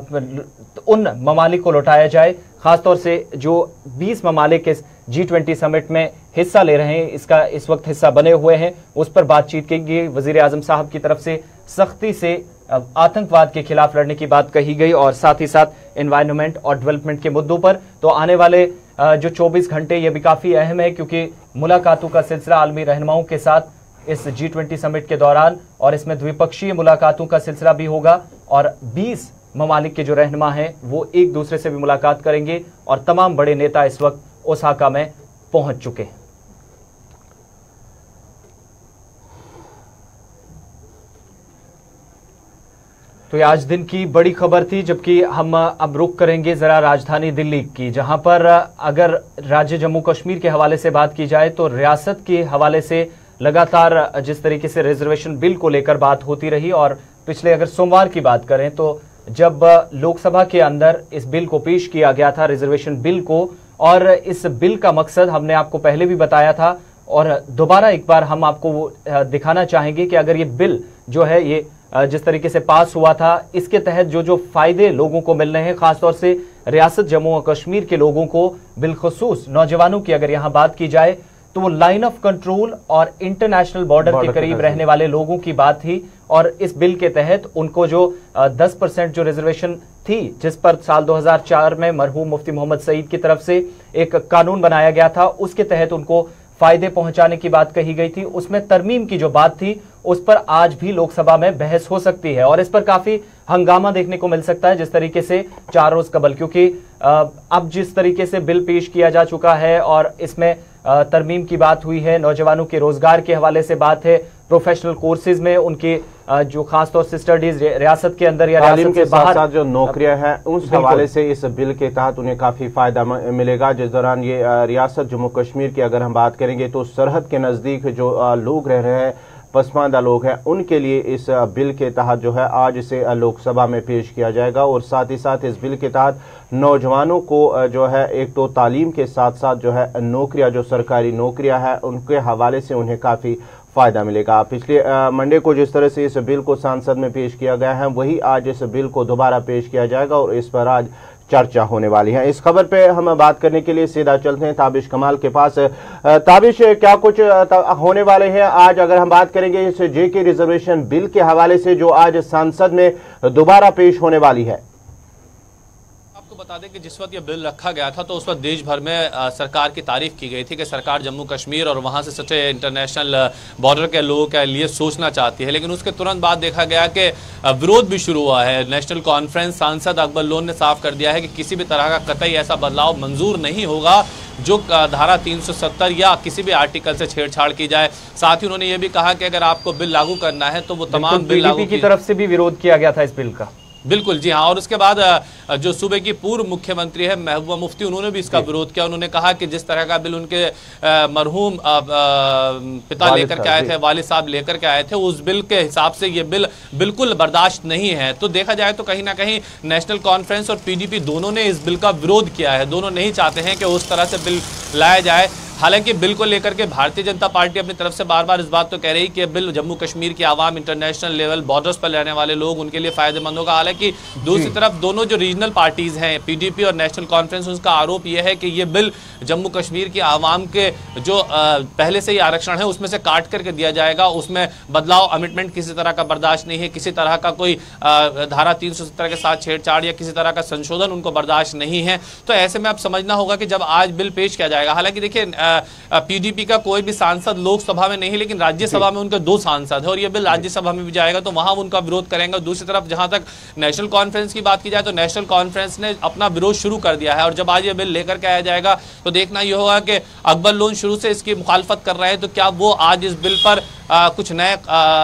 Speaker 2: उन ममालिक को लौटाया जाए। खासतौर से जो बीस ममालिक इस जी ट्वेंटी समिट में हिस्सा ले रहे हैं, इसका इस वक्त हिस्सा बने हुए हैं, उस पर बातचीत की गई। वजीर आजम साहब की तरफ से सख्ती से आतंकवाद के खिलाफ लड़ने की बात कही गई और साथ ही साथ एनवायरनमेंट और डेवलपमेंट के मुद्दों पर। तो आने वाले जो चौबीस घंटे ये भी काफी अहम है, क्योंकि मुलाकातों का सिलसिला आलमी रहनुमाओं के साथ इस जी ट्वेंटी समिट के दौरान, और इसमें द्विपक्षीय मुलाकातों का सिलसिला भी होगा और बीस ममालिक के जो रहनुमा हैं वो एक दूसरे से भी मुलाकात करेंगे और तमाम बड़े नेता इस वक्त ओसाका में पहुंच चुके हैं। तो ये आज दिन की बड़ी खबर थी, जबकि हम अब रुख करेंगे जरा राजधानी दिल्ली की, जहां पर अगर राज्य जम्मू कश्मीर के हवाले से बात की जाए तो रियासत के हवाले से लगातार जिस तरीके से रिजर्वेशन बिल को लेकर बात होती रही, और पिछले अगर सोमवार की बात करें तो जब लोकसभा के अंदर इस बिल को पेश किया गया था, रिजर्वेशन बिल को, और इस बिल का मकसद हमने आपको पहले भी बताया था और दोबारा एक बार हम आपको दिखाना चाहेंगे कि अगर ये बिल जो है ये जिस तरीके से पास हुआ था, इसके तहत जो जो फायदे लोगों को मिल रहे हैं, खासतौर से रियासत जम्मू और कश्मीर के लोगों को, बिलखुसूस नौजवानों की अगर यहां बात की जाए तो वो लाइन ऑफ कंट्रोल और इंटरनेशनल बॉर्डर के करीब रहने वाले लोगों की बात थी। और इस बिल के तहत उनको जो दस परसेंट जो रिजर्वेशन थी, जिस पर साल दो हज़ार चार में मरहूम मुफ्ती मोहम्मद सईद की तरफ से एक कानून बनाया गया था, उसके तहत उनको फायदे पहुंचाने की बात कही गई थी। उसमें तरमीम की जो बात थी उस पर आज भी लोकसभा में बहस हो सकती है और इस पर काफी हंगामा देखने को मिल सकता है, जिस तरीके से चार रोज कबल, क्योंकि अब जिस तरीके से बिल पेश किया जा चुका है और इसमें तरमीम की बात हुई है, नौजवानों के रोजगार के हवाले से बात है, प्रोफेशनल कोर्सेज में उनके जो खासतौर से स्टडीज रियासत के अंदर या
Speaker 1: तालीम के साथ साथ जो नौकरियां हैं उस हवाले से इस बिल के तहत उन्हें काफी फायदा मिलेगा। जिस दौरान ये रियासत जम्मू कश्मीर की अगर हम बात करेंगे तो सरहद के नजदीक जो लोग रह रहे हैं, पसमानदा लोग हैं, उनके लिए इस बिल के तहत जो है आज इसे लोकसभा में पेश किया जाएगा और साथ ही साथ इस बिल के तहत नौजवानों को जो है एक तो तालीम के साथ साथ जो है नौकरियां, जो सरकारी नौकरियां हैं उनके हवाले से उन्हें काफी फायदा मिलेगा। पिछले मंडे को जिस तरह से इस बिल को संसद में पेश किया गया है वही आज इस बिल को दोबारा पेश किया जाएगा और इस पर आज चर्चा होने वाली है। इस खबर पे हम बात करने के लिए सीधा चलते हैं ताबिश कमाल के पास। ताबिश, क्या कुछ होने वाले हैं आज? अगर हम बात करेंगे इस जेके रिजर्वेशन बिल के हवाले से जो आज संसद में दोबारा पेश होने वाली है।
Speaker 4: बता दें कि जिस वक्त ये बिल रखा गया था तो उस वक्त देश भर में आ, सरकार की तारीफ की गई थी कि सरकार जम्मू कश्मीर और वहां से सचे इंटरनेशनल बॉर्डर के लोगों के लिए सोचना चाहती है, लेकिन उसके तुरंत बाद देखा गया कि विरोध भी शुरू हुआ है। नेशनल कॉन्फ्रेंस सांसद अकबर लोन ने साफ कर दिया है कि किसी भी तरह का कतई ऐसा बदलाव मंजूर नहीं होगा जो धारा तीन सौ सत्तर या किसी भी आर्टिकल से छेड़छाड़ की जाए। साथ ही उन्होंने ये भी कहा कि अगर आपको बिल लागू करना है तो वो तमाम बिल लागू
Speaker 2: की तरफ से भी विरोध किया गया था इस बिल का।
Speaker 4: बिल्कुल जी हाँ। और उसके बाद जो सूबे की पूर्व मुख्यमंत्री है महबूबा मुफ्ती, उन्होंने भी इसका विरोध किया। उन्होंने कहा कि जिस तरह का बिल उनके मरहूम पिता लेकर के आए थे, वालिद साहब लेकर के आए थे, उस बिल के हिसाब से ये बिल बिल्कुल बर्दाश्त नहीं है। तो देखा जाए तो कहीं ना कहीं नेशनल कॉन्फ्रेंस और पीडीपी दोनों ने इस बिल का विरोध किया है। दोनों नहीं चाहते हैं कि उस तरह से बिल लाया जाए। हालांकि बिल को लेकर के भारतीय जनता पार्टी अपनी तरफ से बार बार इस बात तो कह रही कि बिल जम्मू कश्मीर की आवाम, इंटरनेशनल लेवल बॉर्डर्स पर रहने वाले लोग, उनके लिए फायदेमंद होगा। हालांकि दूसरी तरफ दोनों जो रीजनल पार्टीज हैं, पीडीपी और नेशनल कॉन्फ्रेंस, उसका आरोप यह है कि ये बिल जम्मू कश्मीर की आवाम के जो पहले से ही आरक्षण है उसमें से काट करके दिया जाएगा, उसमें बदलाव, अमिटमेंट किसी तरह का बर्दाश्त नहीं है, किसी तरह का कोई धारा तीन सौ सत्तर के साथ छेड़छाड़ या किसी तरह का संशोधन उनको बर्दाश्त नहीं है। तो ऐसे में अब समझना होगा कि जब आज बिल पेश किया जाएगा, हालांकि देखिए पीडीपी का कोई भी सांसद लोकसभा में नहीं, लेकिन राज्यसभा में उनके दो सांसद है और ये बिल राज्यसभा में भी जाएगा तो वहां उनका विरोध करेंगे। दूसरी तरफ जहां तक नेशनल कॉन्फ्रेंस की बात की जाए तो नेशनल कॉन्फ्रेंस ने अपना विरोध शुरू कर दिया है और जब आज ये बिल लेकर के आया जाएगा तो देखना यह होगा कि अकबर लोन शुरू से इसकी मुखालफत कर रहे हैं तो क्या वो आज इस बिल पर आ, कुछ नए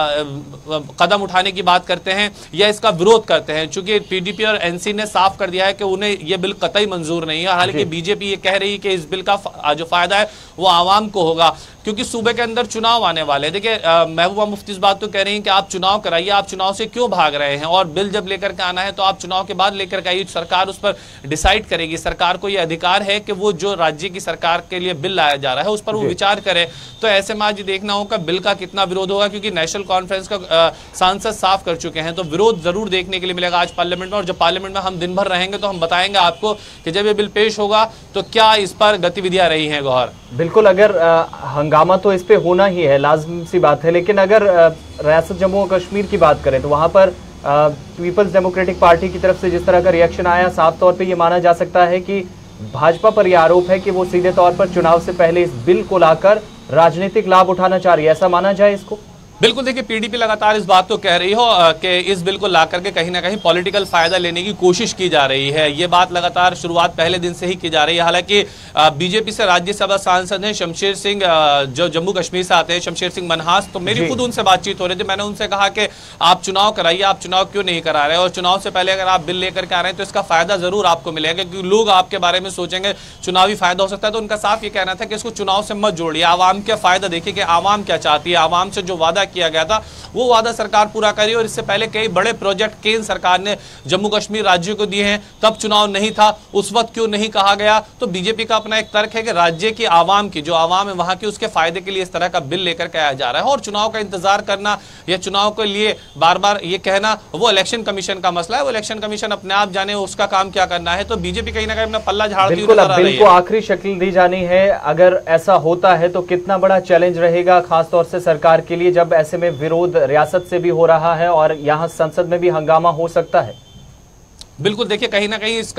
Speaker 4: कदम उठाने की बात करते हैं या इसका विरोध करते हैं। चूंकि पीडीपी और एनसी ने साफ कर दिया है कि उन्हें यह बिल कतई मंजूर नहीं है। हालांकि बीजेपी ये कह रही है कि इस बिल का जो फायदा है वो आवाम को होगा क्योंकि सूबे के अंदर चुनाव आने वाले। देखिए महबूबा मुफ्ती इस बात तो कह रही हैं कि आप चुनाव कराइए, आप चुनाव से क्यों भाग रहे हैं, और बिल जब लेकर के आना है तो आप चुनाव के बाद लेकर के आइए, सरकार उस पर डिसाइड करेगी। सरकार को यह अधिकार है कि वो जो राज्य की सरकार के लिए बिल लाया जा रहा है उस पर वो विचार करे। तो ऐसे में आज देखना होगा बिल का कितना विरोध होगा क्योंकि नेशनल कॉन्फ्रेंस का सांसद साफ कर चुके हैं, तो विरोध जरूर देखने के लिए मिलेगा आज पार्लियामेंट में। और जब पार्लियामेंट में हम दिन भर रहेंगे तो हम बताएंगे आपको कि जब ये बिल पेश होगा तो क्या इस पर गतिविधियां रही हैं। गौहर,
Speaker 2: बिल्कुल, अगर हंगामा तो इस पे होना ही है, लाजमी सी बात है, लेकिन अगर रियासत जम्मू और कश्मीर की बात करें तो वहां पर पीपल्स डेमोक्रेटिक पार्टी की तरफ से जिस तरह का रिएक्शन आया, साफ तौर पे ये माना जा सकता है कि भाजपा पर यह आरोप है कि वो सीधे तौर पर चुनाव से पहले इस बिल को लाकर राजनीतिक लाभ उठाना चाह रही है। ऐसा माना जाए इसको?
Speaker 4: बिल्कुल, देखिए पीडीपी लगातार इस बात को कह रही हो कि इस बिल को लाकर के कहीं ना कहीं पॉलिटिकल फायदा लेने की कोशिश की जा रही है। ये बात लगातार शुरुआत पहले दिन से ही की जा रही है। हालांकि बीजेपी से राज्यसभा सांसद हैं शमशेर सिंह, जो जम्मू कश्मीर से आते हैं, शमशेर सिंह मनहास, तो मेरी खुद उनसे बातचीत हो रही थी। मैंने उनसे कहा कि आप चुनाव कराइए, आप चुनाव क्यों नहीं करा रहे, और चुनाव से पहले अगर आप बिल लेकर के आ रहे हैं तो इसका फायदा जरूर आपको मिलेगा क्योंकि लोग आपके बारे में सोचेंगे चुनावी फायदा हो सकता है। तो उनका साफ ये कहना था कि इसको चुनाव से मत जोड़िए, आवाम का फायदा देखिए कि आवाम क्या चाहती है। आवाम से जो वादा किया गया था वो वादा सरकार पूरा करी और इससे पहले कई बड़े प्रोजेक्ट केंद्र सरकार ने जम्मू कश्मीर राज्य को दिए हैं, तब चुनाव नहीं था, उस वक्त क्यों नहीं कहा गया। तो बीजेपी का अपना एक तर्क है कि राज्य की आवाम की जो आवाम है वहां की, उसके फायदे के लिए इस तरह का बिल लेकर के आया जा रहा है। और चुनाव का इंतजार करना या चुनाव के लिए बार बार ये कहना वो इलेक्शन कमीशन का मसला है, वो इलेक्शन कमीशन अपने आप जाने उसका काम क्या करना है। तो बीजेपी कहीं ना कहीं अपना पल्ला झाड़ती हुई नजर आ रही है।
Speaker 2: बिल को आखिरी शक्ल दी जानी है। अगर ऐसा होता है तो कितना बड़ा चैलेंज रहेगा खासतौर से सरकार के लिए, जब ऐसे में विरोध रियासत से भी हो रहा है और यहां संसद में भी हंगामा हो सकता है।
Speaker 4: बिल्कुल, देखिए कहीं ना कहीं इसका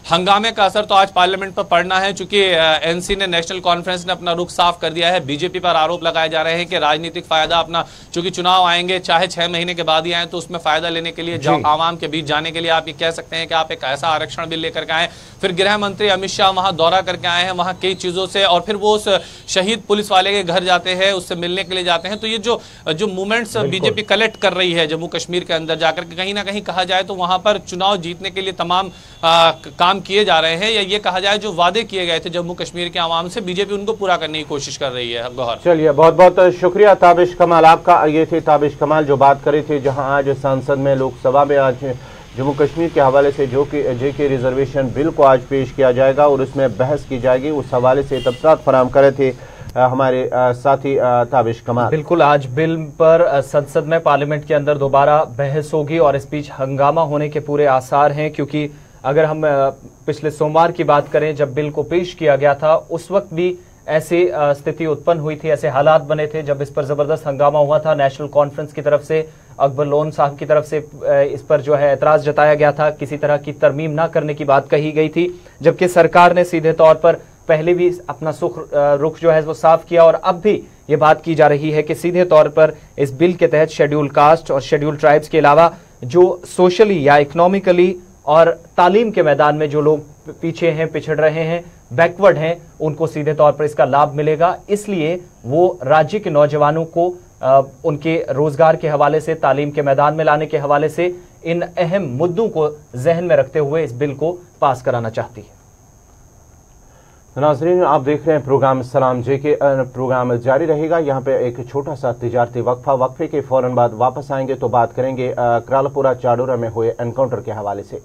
Speaker 4: हंगामे का असर तो आज पार्लियामेंट पर पड़ना है, चूंकि एनसी ने, नेशनल कॉन्फ्रेंस ने अपना रुख साफ कर दिया है। बीजेपी पर आरोप लगाए जा रहे हैं कि राजनीतिक फायदा अपना, चूंकि चुनाव आएंगे चाहे छह महीने के बाद ही आए, तो उसमें फायदा लेने के लिए, आवाम के बीच जाने के लिए आप ये कह सकते हैं कि आप एक ऐसा आरक्षण बिल लेकर के आए। फिर गृह मंत्री अमित शाह वहां दौरा करके आए हैं, वहां कई चीजों से, और फिर वो उस शहीद पुलिस वाले के घर जाते हैं, उससे मिलने के लिए जाते हैं। तो ये जो जो मूवमेंट्स बीजेपी कलेक्ट कर रही है जम्मू कश्मीर के अंदर जाकर के, कहीं ना कहीं कहा जाए तो वहां पर चुनाव जीतने के लिए तमाम आ, काम किए जा रहे हैं, या ये कहा जाए जो वादे किए गए थे जम्मू कश्मीर के आवाम से, बीजेपी उनको पूरा करने की कोशिश कर रही है। गौहर,
Speaker 1: चलिए, बहुत बहुत शुक्रिया ताबिश कमाल आपका। ये थे ताबिश कमाल जो बात करी थी, जहां आज संसद में, लोकसभा में आज जम्मू कश्मीर के हवाले से जो कि जे के रिजर्वेशन बिल को आज पेश किया जाएगा और उसमें बहस की जाएगी, उस हवाले से तफसीलात फराहम करे थे हमारे साथी ताबिश कमाल।
Speaker 2: बिल्कुल, आज बिल पर संसद में, पार्लियामेंट के अंदर दोबारा बहस होगी और इस बीच हंगामा होने के पूरे आसार हैं, क्योंकि अगर हम पिछले सोमवार की बात करें जब बिल को पेश किया गया था, उस वक्त भी ऐसी स्थिति उत्पन्न हुई थी, ऐसे हालात बने थे जब इस पर जबरदस्त हंगामा हुआ था। नेशनल कॉन्फ्रेंस की तरफ से, अकबर लोन साहब की तरफ से इस पर जो है एतराज जताया गया था, किसी तरह की तरमीम ना करने की बात कही गई थी, जबकि सरकार ने सीधे तौर पर पहले भी अपना सुख रुख जो है वो साफ किया और अब भी ये बात की जा रही है कि सीधे तौर पर इस बिल के तहत शेड्यूल कास्ट और शेड्यूल ट्राइब्स के अलावा जो सोशली या इकोनॉमिकली और तालीम के मैदान में जो लोग पीछे हैं, पिछड़ रहे हैं, बैकवर्ड हैं, उनको सीधे तौर पर इसका लाभ मिलेगा। इसलिए वो राज्य के नौजवानों को आ, उनके रोजगार के हवाले से, तालीम के मैदान में लाने के हवाले से इन अहम मुद्दों को जहन में रखते हुए इस बिल को पास कराना चाहती है।
Speaker 1: नाज़रीन, आप देख रहे हैं प्रोग्राम सलाम जे के। प्रोग्राम जारी रहेगा। यहाँ पे एक छोटा सा तिजारती वक्फा, वक्फे के फौरन बाद वापस आएंगे तो बात करेंगे क्रालपुरा चाडोरा में हुए एनकाउंटर के हवाले से।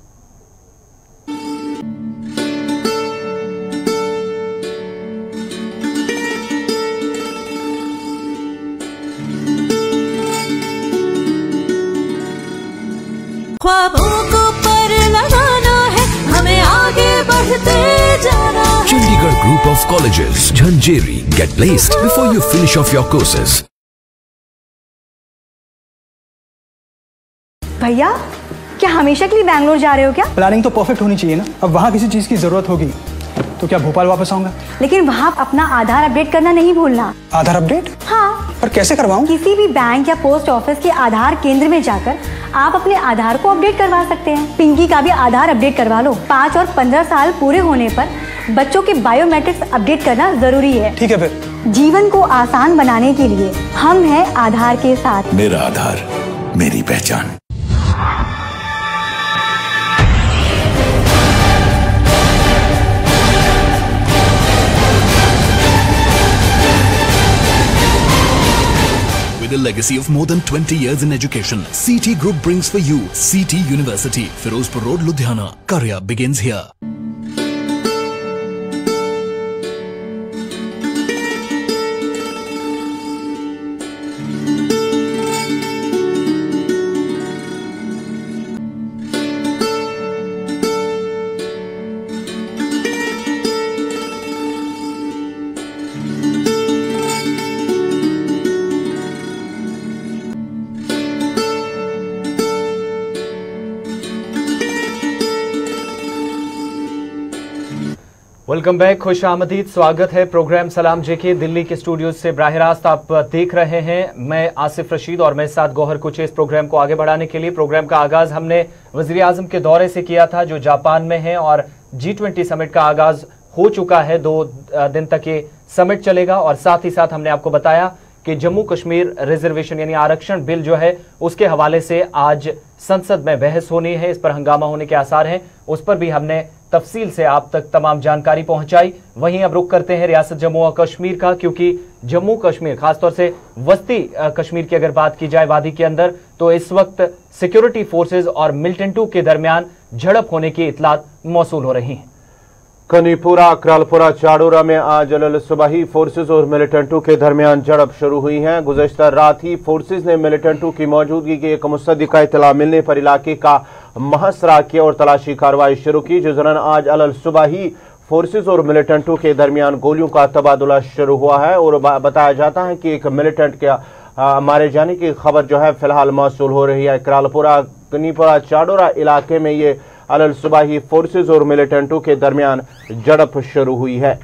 Speaker 5: ख्वाबों को पर लगाना है, हमें आगे बढ़ते जाना है।
Speaker 6: Chandigarh Group of Colleges, Jhanjeri. Get placed before you finish off your courses.
Speaker 7: भैया, क्या हमेशा के लिए बैंगलोर जा रहे हो क्या?
Speaker 8: प्लानिंग तो परफेक्ट होनी चाहिए ना। अब वहाँ किसी चीज की जरूरत होगी तो क्या भोपाल वापस आऊंगा?
Speaker 7: लेकिन वहाँ अपना आधार अपडेट करना नहीं भूलना।
Speaker 8: आधार अपडेट?
Speaker 7: हाँ।
Speaker 8: पर कैसे करवाऊँ?
Speaker 7: किसी भी बैंक या पोस्ट ऑफिस के आधार केंद्र में जाकर आप अपने आधार को अपडेट करवा सकते हैं। पिंकी का भी आधार अपडेट करवा लो। पाँच और पंद्रह साल पूरे होने पर बच्चों के बायोमेट्रिक्स अपडेट करना जरूरी है।
Speaker 8: ठीक है फिर।
Speaker 7: जीवन को आसान बनाने के लिए हम हैं आधार के साथ।
Speaker 6: मेरा आधार, मेरी पहचान। With a legacy of more than twenty years in education, C T Group brings for you C T University, Firozpur Road, Ludhiana. Career begins here.
Speaker 2: Welcome back, खुश आमदीद, स्वागत है प्रोग्राम सलाम जेके दिल्ली के स्टूडियो से बराह रास्त आप देख रहे हैं। मैं आसिफ रशीद और मेरे साथ गौहर कुचे। इस प्रोग्राम को आगे बढ़ाने के लिए प्रोग्राम का आगाज हमने वजीर आजम के दौरे से किया था जो जापान में है, और जी ट्वेंटी समिट का आगाज हो चुका है। दो दिन तक ये समिट चलेगा और साथ ही साथ हमने आपको बताया कि जम्मू कश्मीर रिजर्वेशन यानी आरक्षण बिल जो है उसके हवाले से आज संसद में बहस होनी है, इस पर हंगामा होने के आसार हैं। उस पर भी हमने तफसील से आप तक तमाम जानकारी पहुंचाई। वहीं अब रुख करते हैं रियासत जम्मू और कश्मीर का, क्योंकि जम्मू कश्मीर खासतौर से वस्ती कश्मीर की अगर बात की जाए वादी के अंदर, तो इस वक्त सिक्योरिटी फोर्सेज और मिलिटेंटों के दरमियान झड़प होने की इतलात मौसूल हो रही हैं।
Speaker 1: कनीपुरा क्रालपुरा चाडोरा में आज अलल सुबही फोर्सेज और मिलिटेंटों के दरमियान झड़प शुरू हुई है। गुज़श्ता रात ही फोर्सेज ने मिलिटेंटों की मौजूदगी की एक मुसद्दिका इतला मिलने पर इलाके का मुहसरा किया और तलाशी कार्रवाई शुरू की, जिस दौरान आज अलल सुबही फोर्सेज और मिलिटेंटों के दरमियान गोलियों का तबादला शुरू हुआ है। और बताया जाता है कि एक मिलिटेंट के मारे जाने की खबर जो है फिलहाल मौसूल हो रही है। क्रालपुरा कनीपुरा चाडोरा इलाके में ये अलल सुबह ही फोर्सेज और मिलिटेंटों के दरमियान झड़प शुरू हुई है।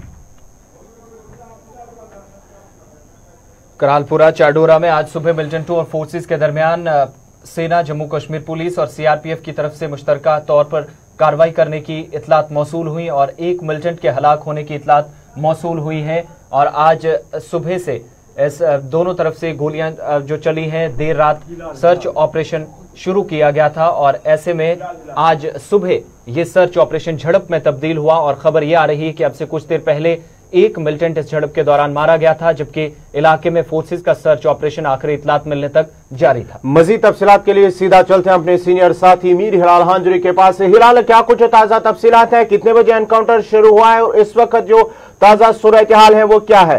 Speaker 2: करालपुरा चाडोरा में आज सुबह मिलिटेंटों और फोर्सेज के दरमियान सेना, जम्मू कश्मीर पुलिस और सीआरपीएफ की तरफ से मुश्तरका तौर पर कार्रवाई करने की इतलात मौसूल हुई और एक मिलिटेंट के हलाक होने की इतलात मौसूल हुई है। और आज सुबह से इस दोनों तरफ से गोलियां जो चली हैं, देर रात सर्च ऑपरेशन शुरू किया गया था और ऐसे में आज सुबह ये सर्च ऑपरेशन झड़प में तब्दील हुआ और खबर यह आ रही है कि अब से कुछ देर पहले एक मिलिटेंट इस झड़प के दौरान मारा गया था, जबकि इलाके में फोर्सेज का सर्च ऑपरेशन आखिरी इतलात मिलने तक जारी था।
Speaker 1: मजीद तफसीलात के लिए सीधा चलते हैं अपने सीनियर साथी मीर हिलाल हांजरी के पास। हिलाल, क्या कुछ ताजा तफसीलात है? कितने बजे एनकाउंटर शुरू हुआ है और इस वक्त जो ताजा सूरत हाल है वो क्या है?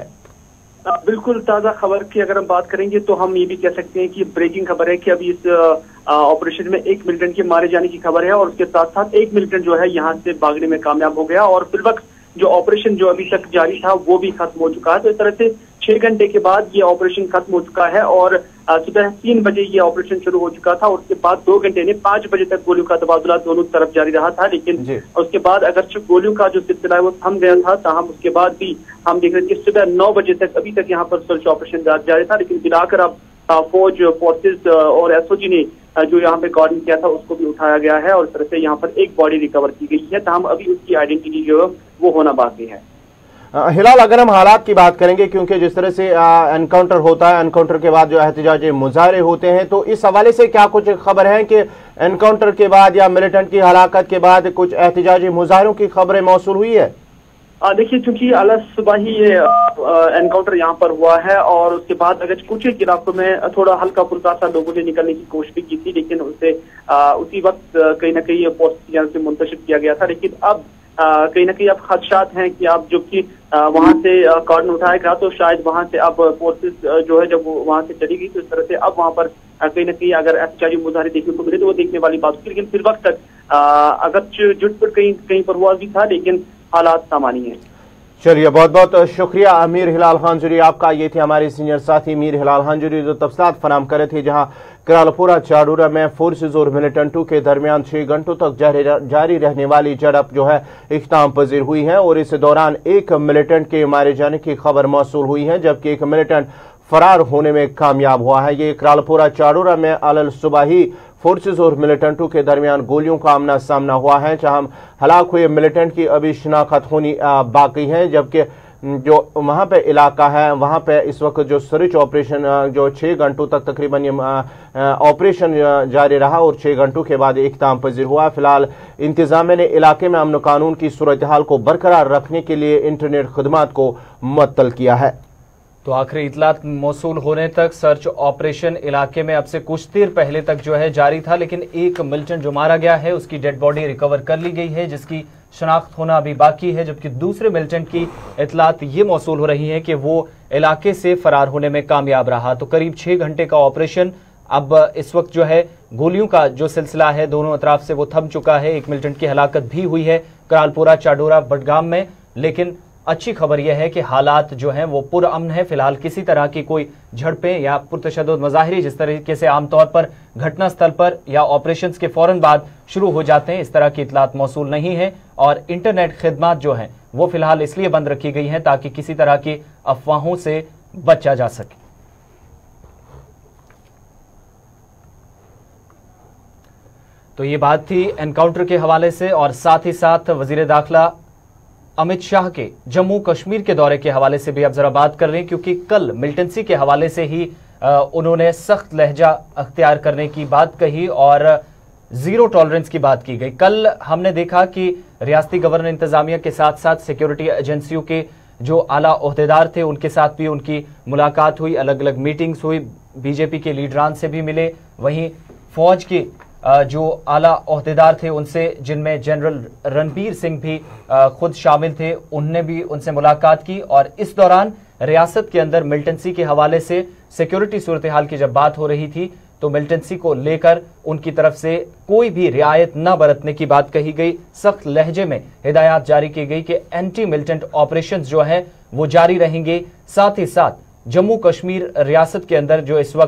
Speaker 9: बिल्कुल ताजा खबर की अगर हम बात करेंगे तो हम ये भी कह सकते हैं कि ब्रेकिंग खबर है कि अभी इस ऑपरेशन में एक मिलिटेंट के मारे जाने की खबर है और उसके साथ साथ एक मिलिटेंट जो है यहाँ से भागने में कामयाब हो गया और फिलवक्त जो ऑपरेशन जो अभी तक जारी था वो भी खत्म हो चुका है। तो इस तरह से छह घंटे के बाद ये ऑपरेशन खत्म हो चुका है और सुबह तीन बजे ये ऑपरेशन शुरू हो चुका था। उसके बाद दो घंटे ने पांच बजे तक गोलियों का तबादला दोनों तरफ जारी रहा था, लेकिन उसके बाद अगरचे गोलियों का जो सिलसिला है वो थम गया था, ताहम उसके बाद भी हम देख रहे थे सुबह नौ बजे तक अभी तक यहाँ पर सर्च ऑपरेशन जारी था। लेकिन मिलाकर अब फौज, फोर्सेज और एसओजी ने जो यहाँ पे कॉर्डन किया था उसको भी उठाया गया है और इस तरह से यहाँ पर एक बॉडी रिकवर की गई है, ताहम अभी उसकी आइडेंटिटी जो है वो होना बाकी है।
Speaker 1: हिलाल, अगर हम हालात की बात करेंगे, क्योंकि जिस तरह से एनकाउंटर होता है, एनकाउंटर के बाद जो एहतजाजी मुजाहरे होते हैं, तो इस हवाले से क्या कुछ खबर है कि एनकाउंटर के बाद या मिलिटेंट की हलाकत के बाद कुछ एहतजाजी मुजाहरों की खबरें मौसूल हुई है?
Speaker 9: देखिए, चूंकि अलग सुबह ही ये एनकाउंटर यहाँ पर हुआ है और उसके बाद अगर कुछ एक इलाकों में थोड़ा हल्का फुल्का सा लोगों ने निकलने की कोशिश भी की थी, लेकिन उसे उसी वक्त कहीं ना कहीं पोस्ट यहाँ से मुंतशिर किया गया था। लेकिन अब कहीं ना कहीं अब खदशात हैं कि अब जो कि वहां से कॉर्डन उठाया गया तो शायद वहां से अब फोर्सेस जो है जब वहां से चली गई तो इस तरह से अब वहां पर कहीं ना कहीं अगर एहतजाजी मुजाहरे देखने को मिले तो वो देखने वाली बात होगी। लेकिन फिर वक्त तक अगर जुटपुट कहीं कहीं पर हुआ भी था, लेकिन हालात सामान्य है।
Speaker 1: चलिए, बहुत बहुत शुक्रिया मीर हिलाल हांजरी आपका। ये थे हमारे सीनियर साथी मीर हिलाल हांजरी जो तफसीलात फराम कर रहे थे, जहां करालपुरा चाडोरा में फोर्सेज और मिलिटेंटों के दरमियान छह घंटों तक जारी रहने वाली झड़प जो है इख्ताम पजीर हुई है और इस दौरान एक मिलिटेंट के मारे जाने की खबर मौसूल हुई है, जबकि एक मिलिटेंट फरार होने में कामयाब हुआ है। ये करालपुरा चाडोरा में अलल सुबह ही फोर्सेज और मिलिटेंटों के दरमियान गोलियों का आमना सामना हुआ है, जहां हलाक हुए मिलिटेंट की अभी शिनाख्त होनी बाकी है, जबकि जो वहां पे इलाका है वहां पे इस वक्त जो सर्च ऑपरेशन जो छह घंटों तक तकरीबन ये ऑपरेशन जारी रहा और छह घंटों के बाद इख्ताम पजीर हुआ। फिलहाल इंतजामिया ने इलाके में अमन कानून की सूरत हाल को बरकरार रखने के लिए इंटरनेट खदमात को मुअत्तल किया है।
Speaker 2: तो आखिरी इतलात मौसूल होने तक सर्च ऑपरेशन इलाके में अब से कुछ देर पहले तक जो है जारी था, लेकिन एक मिलिटेंट जो मारा गया है उसकी डेड बॉडी रिकवर कर ली गई है, जिसकी शनाख्त होना अभी बाकी है, जबकि दूसरे मिलिटेंट की इतलात ये मौसूल हो रही है कि वो इलाके से फरार होने में कामयाब रहा। तो करीब छह घंटे का ऑपरेशन अब इस वक्त जो है गोलियों का जो सिलसिला है दोनों अतराफ से वो थम चुका है। एक मिलिटेंट की हलाकत भी हुई है करालपुरा चाडोरा बडगाम में, लेकिन अच्छी खबर यह है कि हालात जो हैं वो पुरअमन है। फिलहाल किसी तरह की कोई झड़पें या पुरतशद्दुद मज़ाहिरी जिस तरीके से आमतौर पर घटना स्थल पर या ऑपरेशंस के फौरन बाद शुरू हो जाते हैं, इस तरह की इतलात मौसूल नहीं है और इंटरनेट खिदमात जो हैं वो फिलहाल इसलिए बंद रखी गई हैं ताकि किसी तरह की अफवाहों से बचा जा सके। तो ये बात थी एनकाउंटर के हवाले से और साथ ही साथ वजीर दाखिला अमित शाह के जम्मू कश्मीर के दौरे के हवाले से भी अब जरा बात कर रहे हैं, क्योंकि कल मिलिटेंसी के हवाले से ही आ, उन्होंने सख्त लहजा अख्तियार करने की बात कही और जीरो टॉलरेंस की बात की गई। कल हमने देखा कि रियासती गवर्नर इंतजामिया के साथ साथ सिक्योरिटी एजेंसियों के जो आला ओहदेदार थे उनके साथ भी उनकी मुलाकात हुई, अलग अलग मीटिंग्स हुई, बीजेपी के लीडरान से भी मिले, वहीं फौज के जो आला ओहदेदार थे उनसे, जिनमें जनरल रणबीर सिंह भी खुद शामिल थे, उनने भी उनसे मुलाकात की और इस दौरान रियासत के अंदर मिलिटेंसी के हवाले से सिक्योरिटी सूरत हाल की जब बात हो रही थी तो मिलिटेंसी को लेकर उनकी तरफ से कोई भी रियायत न बरतने की बात कही गई। सख्त लहजे में हिदायत जारी की गई कि एंटी मिलिटेंट ऑपरेशन जो है वो जारी रहेंगे। साथ ही साथ जम्मू कश्मीर रियासत के अंदर जो इस वक्त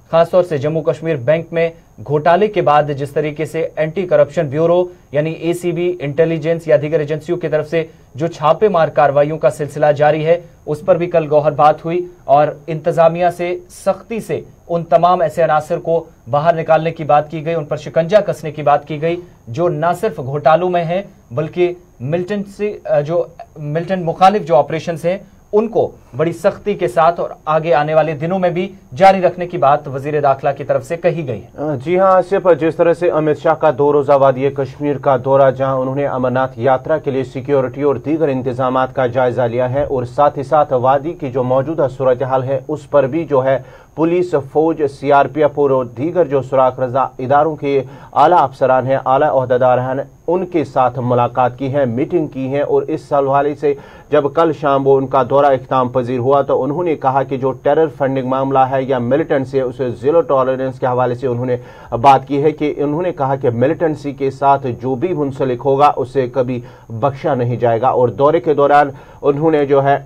Speaker 2: खासतौर से जम्मू कश्मीर बैंक में घोटाले के बाद जिस तरीके से एंटी करप्शन ब्यूरो यानी एसीबी, इंटेलिजेंस या दीगर एजेंसियों की तरफ से जो छापेमार कार्रवाइयों का सिलसिला जारी है, उस पर भी कल गौहर बात हुई और इंतजामिया से सख्ती से उन तमाम ऐसे अनासर को बाहर निकालने की बात की गई, उन पर शिकंजा कसने की बात की गई जो न सिर्फ घोटालों में हैं बल्कि मिलिटेंट से जो मिलिटेंट मुखालिफ जो ऑपरेशंस हैं उनको बड़ी सख्ती के साथ और आगे आने वाले दिनों में भी जारी रखने की बात वजीर दाखिला की तरफ से कही गई है।
Speaker 1: जी हां आसिफ, जिस तरह से अमित शाह का दो रोजा वादी कश्मीर का दौरा, जहां उन्होंने अमरनाथ यात्रा के लिए सिक्योरिटी और दीगर इंतजाम का जायजा लिया है और साथ ही साथ वादी की जो मौजूदा सूरत हाल है उस पर भी जो है पुलिस, फौज, सीआरपीएफ और दीगर जो सुराख रजा इदारों के आला अफसरान हैं, आला ओहदेदार हैं, उनके साथ मुलाकात की है, मीटिंग की है। और इस हवाले से जब कल शाम वो उनका दौरा इख्तिताम पजीर हुआ तो उन्होंने कहा कि जो टेरर फंडिंग मामला है या मिलिटेंसी है उसे जीरो टॉलरेंस के हवाले से उन्होंने बात की है कि उन्होंने कहा कि मिलिटेंसी के साथ जो भी मुंसलिक होगा उसे कभी बख्शा नहीं जाएगा। और दौरे के दौरान उन्होंने जो है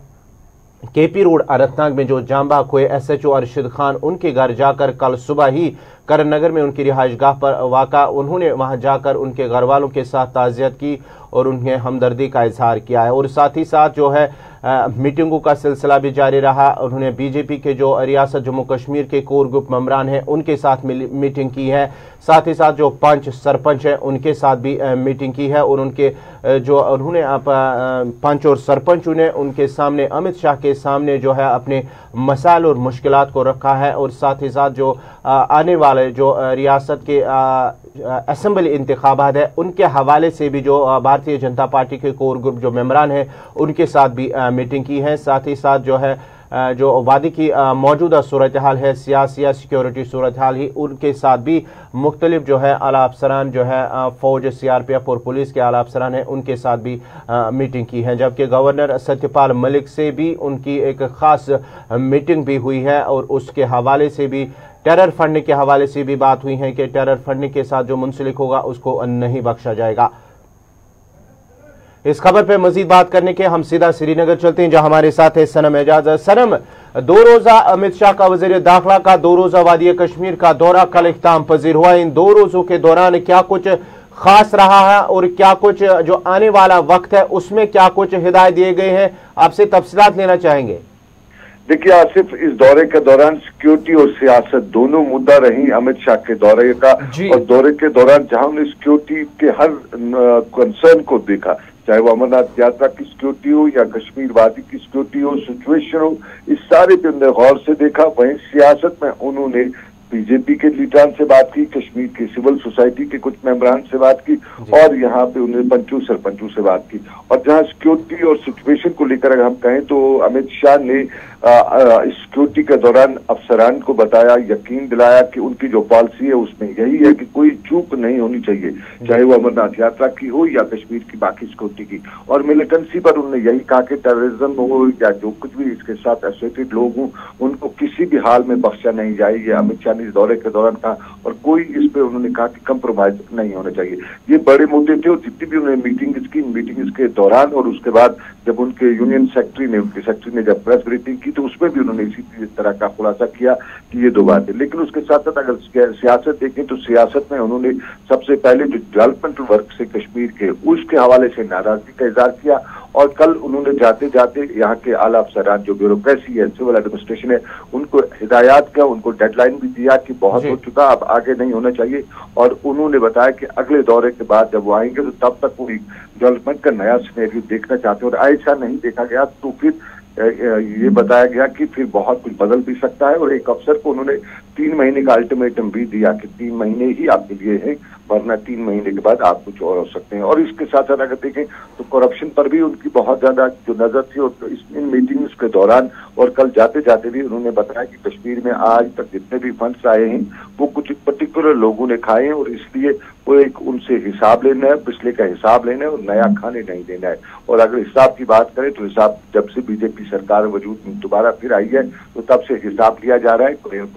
Speaker 1: केपी रोड अनंतनाग में जो जांबा हुए एसएचओ अरशद खान उनके घर जाकर कल सुबह ही करण नगर में उनकी रिहाइश गाह पर वाक़ा उन्होंने वहां जाकर उनके घर वालों के साथ ताज़ियत की और उन्हें हमदर्दी का इजहार किया है। और साथ ही साथ जो है आ, मीटिंगों का सिलसिला भी जारी रहा। उन्होंने बीजेपी के जो रियासत जम्मू कश्मीर के कोर ग्रुप मेंबरान हैं उनके साथ मीटिंग की है, साथ ही साथ जो पंच सरपंच हैं उनके साथ भी आ, मीटिंग की है और उनके आ, जो उन्होंने आप पंच और सरपंच उन्हें उनके सामने अमित शाह के सामने जो है अपने मसाइल और मुश्किलात को रखा है। और साथ ही साथ जो आ, आने वाले जो रियासत के असेंबली इंतखाबात है उनके हवाले से भी जो भारतीय जनता पार्टी के कोर ग्रुप जो मेंबरान हैं उनके साथ भी आ, मीटिंग की है। साथ ही साथ जो है जो वादी की मौजूदा सूरत हाल है, सियासी या सिक्योरिटी सूरत हाल ही, उनके साथ भी मुख्तलिफ जो है आला अफसरान जो है फौज, सीआरपीएफ और पुलिस के आला अफसरान हैं उनके साथ भी आ, मीटिंग की है। जबकि गवर्नर सत्यपाल मलिक से भी उनकी एक खास मीटिंग भी हुई है और उसके हवाले से भी टेरर फंडिंग के हवाले से भी बात हुई है कि टेरर फंडिंग के साथ जो मुंसलिक होगा उसको नहीं बख्शा जाएगा। इस खबर पे मजीद बात करने के हम सीधा श्रीनगर चलते हैं जहां हमारे साथ है सनम एजाज। सनम, दो रोजा अमित शाह का वजीर दाखिला का दो रोजा वादी कश्मीर का दौरा कल इख्तिताम पजीर हुआ। इन दो रोजों के दौरान क्या कुछ खास रहा है और क्या कुछ जो आने वाला वक्त है उसमें क्या कुछ हिदायत दिए गए हैं, आपसे तफसीलात लेना चाहेंगे।
Speaker 10: देखिए आसिफ, इस दौरे के दौरान सिक्योरिटी और सियासत दोनों मुद्दा रही अमित शाह के दौरे का। और दौरे के दौरान जहां हमने सिक्योरिटी के हर कंसर्न को देखा, चाहे वो अमरनाथ यात्रा की सिक्योरिटी हो या कश्मीर वादी की सिक्योरिटी हो, सिचुएशन हो, इस सारे पे उन्होंने गौर से देखा। वहीं सियासत में उन्होंने बीजेपी के लीडरान से बात की, कश्मीर की सिविल सोसाइटी के कुछ मेंबरान से बात की और यहाँ पे उन्होंने पंचों सरपंचों से बात की। और जहाँ सिक्योरिटी और सिचुएशन को लेकर अगर हम कहें तो अमित शाह ने सिक्योरिटी के दौरान अफसरान को बताया, यकीन दिलाया कि उनकी जो पॉलिसी है उसमें यही है कि कोई चूक नहीं होनी चाहिए, चाहे वो अमरनाथ यात्रा की हो या कश्मीर की बाकी सिक्योरिटी की। और मिलिटेंसी पर उन्होंने यही कहा कि टेररिज्म हो या जो कुछ भी इसके साथ एसोसिएटेड लोग हों उनको किसी भी हाल में बख्शा नहीं जाए, ये अमित शाह इस दौरे के दौरान कहा। और कोई इस पे उन्होंने कहा कि कंप्रोमाइज नहीं होना चाहिए। ये बड़े मुद्दे थे और जितनी भी उन्होंने मीटिंग की मीटिंग के दौरान और उसके बाद जब उनके यूनियन सेक्रेटरी ने उनके सेक्रेटरी ने जब प्रेस ब्रीफिंग की तो उसमें भी उन्होंने इसी तरह का खुलासा किया कि ये दो बातें। लेकिन उसके साथ साथ अगर सियासत देखें तो सियासत में उन्होंने सबसे पहले जो डेवलपमेंटल वर्क से कश्मीर के उसके हवाले से नाराजगी का इजहार किया। और कल उन्होंने जाते जाते यहाँ के आला अफसरान जो ब्यूरोक्रेसी है, सिविल एडमिनिस्ट्रेशन है, उनको हिदायत किया, उनको डेडलाइन भी दिया कि बहुत हो चुका, अब आगे नहीं होना चाहिए। और उन्होंने बताया कि अगले दौरे के बाद जब वो आएंगे तो तब तक वो डेवलपमेंट का नया सिनेरियो देखना चाहते हैं। और ऐसा नहीं देखा गया तो फिर ये बताया गया कि फिर बहुत कुछ बदल भी सकता है। और एक अफसर को उन्होंने तीन महीने का अल्टीमेटम भी दिया कि तीन महीने ही आपके लिए है, वरना तीन महीने के बाद आप कुछ और हो सकते हैं। और इसके साथ साथ अगर देखें तो करप्शन पर भी उनकी बहुत ज्यादा जो नजर थी और इन मीटिंग्स के दौरान और कल जाते जाते भी उन्होंने बताया कि कश्मीर में आज तक जितने भी फंड्स आए हैं वो कुछ पर्टिकुलर लोगों ने खाए हैं और इसलिए वो एक उनसे हिसाब लेना है, पिछले का हिसाब लेना है और नया खाने नहीं देना है। और अगर हिसाब की बात करें तो हिसाब जब से बीजेपी सरकार वजूद में दोबारा फिर आई है तो तब से हिसाब लिया जा रहा है, करप्शन के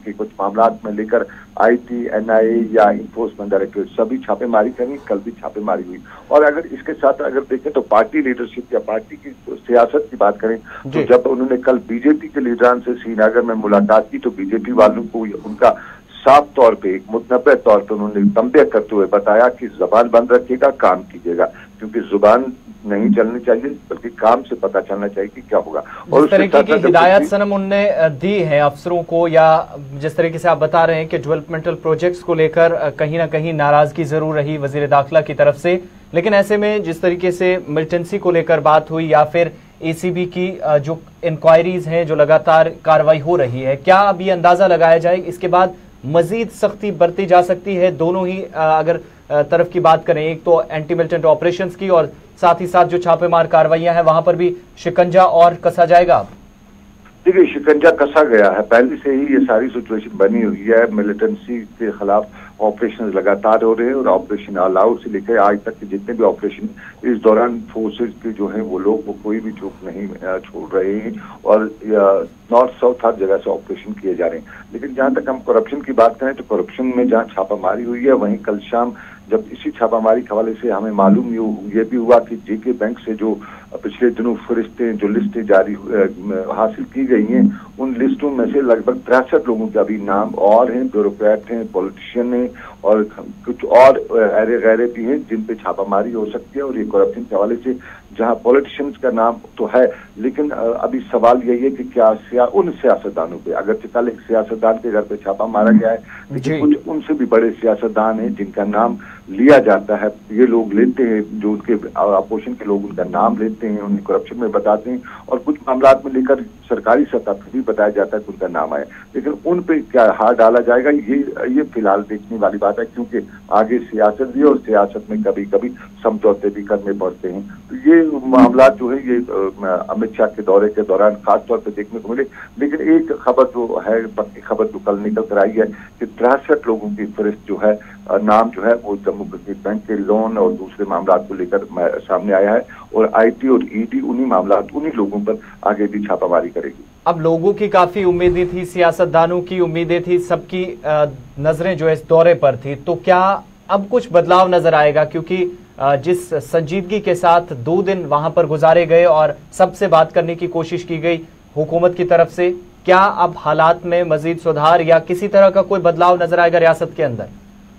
Speaker 10: के कुछ मामला में लेकर आईटी, एनआईए या इन्फोर्समेंट डायरेक्टरेट सभी छापेमारी करेंगे। कल भी छापेमारी हुई। और अगर इसके साथ अगर देखें तो पार्टी लीडरशिप या पार्टी की सियासत की बात करें तो जब उन्होंने कल बीजेपी के लीडरान से श्रीनगर में मुलाकात की तो बीजेपी वालों को उनका साफ तौर पे एक मुतनब्बे तौर पर उन्होंने तंबे करते हुए बताया कि जबान बंद रखिएगा, काम कीजिएगा, क्योंकि जुबान नहीं चलनी चाहिए बल्कि काम से पता चलना चाहिए कि क्या होगा। और
Speaker 2: जिस तरीके की हिदायत सनम उनने दी है अफसरों को, या जिस तरीके से आप बता रहे हैं कि डेवलपमेंटल प्रोजेक्ट्स को लेकर कहीं ना कहीं नाराजगी जरूर रही वजीर दाखिला की तरफ से, लेकिन ऐसे में जिस तरीके से मिलिटेंसी को लेकर बात हुई या फिर एसीबी की जो इंक्वायरीज हैं, जो लगातार कार्रवाई हो रही है, क्या अब ये अंदाजा लगाया जाए इसके बाद मजीद सख्ती बरती जा सकती है? दोनों ही अगर तरफ की बात करें, एक तो एंटी मिलिटेंट ऑपरेशंस की और साथ ही साथ जो छापेमार कार्रवाइयां हैं वहां पर भी शिकंजा और कसा जाएगा।
Speaker 10: देखिए, शिकंजा कसा गया है, पहले से ही ये सारी सिचुएशन बनी हुई है। मिलिटेंसी के खिलाफ ऑपरेशन लगातार हो रहे हैं और ऑपरेशन ऑल आउट से लेकर आज तक के जितने भी ऑपरेशन इस दौरान फोर्सेज के जो है वो लोग वो कोई भी चूक नहीं छोड़ रहे हैं और नॉर्थ साउथ हर जगह से ऑपरेशन किए जा रहे हैं। लेकिन जहां तक हम करप्शन की बात करें तो करप्शन में जहां छापामारी हुई है वहीं कल शाम जब इसी छापामारी के हवाले से हमें मालूम ये भी हुआ कि जेके बैंक से जो पिछले दिनों फरिश्ते जो लिस्टें जारी हासिल की गई हैं उन लिस्टों में से लगभग तिरसठ लोगों के अभी नाम और हैं, ब्यूरोक्रेट हैं, पॉलिटिशियन हैं और कुछ और ऐरे गैरे भी हैं जिन पे छापामारी हो सकती है। और ये करप्शन के हवाले से जहां पॉलिटिशियंस का नाम तो है, लेकिन अभी सवाल यही है कि क्या सिया, उन सियासतदानों पे, अगर कल एक सियासतदान के घर पे छापा मारा गया है, लेकिन कुछ उनसे भी बड़े सियासतदान हैं जिनका नाम लिया जाता है, ये लोग लेते हैं, जो उनके अपोजिशन के लोग उनका नाम लेते हैं, उन्हें करप्शन में बताते हैं और कुछ मामला में लेकर सरकारी सतह पर भी बताया जाता है कि उनका नाम आए, लेकिन उन पे क्या हाथ डाला जाएगा ये ये फिलहाल देखने वाली बात है, क्योंकि आगे सियासत भी और सियासत में कभी कभी समझौते भी करने पड़ते हैं। तो ये मामला जो है ये अमित शाह के दौरे के दौरान खासतौर पर देखने को मिले। लेकिन एक खबर जो है, पक्की खबर जो कल निकल कर आई है कि तिरसठ लोगों की फहरिस्त जो है, नाम जो है वो जम्मू कश्मीर बैंक के लोन और दूसरे मामला को लेकर सामने आया है और आईटी और ईडी उन्हीं मामला उन्हीं लोगों पर आगे भी छापामारी करेगी। अब
Speaker 2: लोगों की काफी उम्मीदें थी, सियासतदानों की उम्मीदें थी, सबकी नजरें जो है इस दौरे पर थी, तो क्या अब कुछ बदलाव नजर आएगा? क्योंकि जिस संजीदगी के साथ दो दिन वहां पर गुजारे गए और सबसे बात करने की कोशिश की गई हुकूमत की तरफ से, क्या अब हालात में मजीद सुधार या किसी तरह का कोई बदलाव नजर आएगा रियासत के अंदर?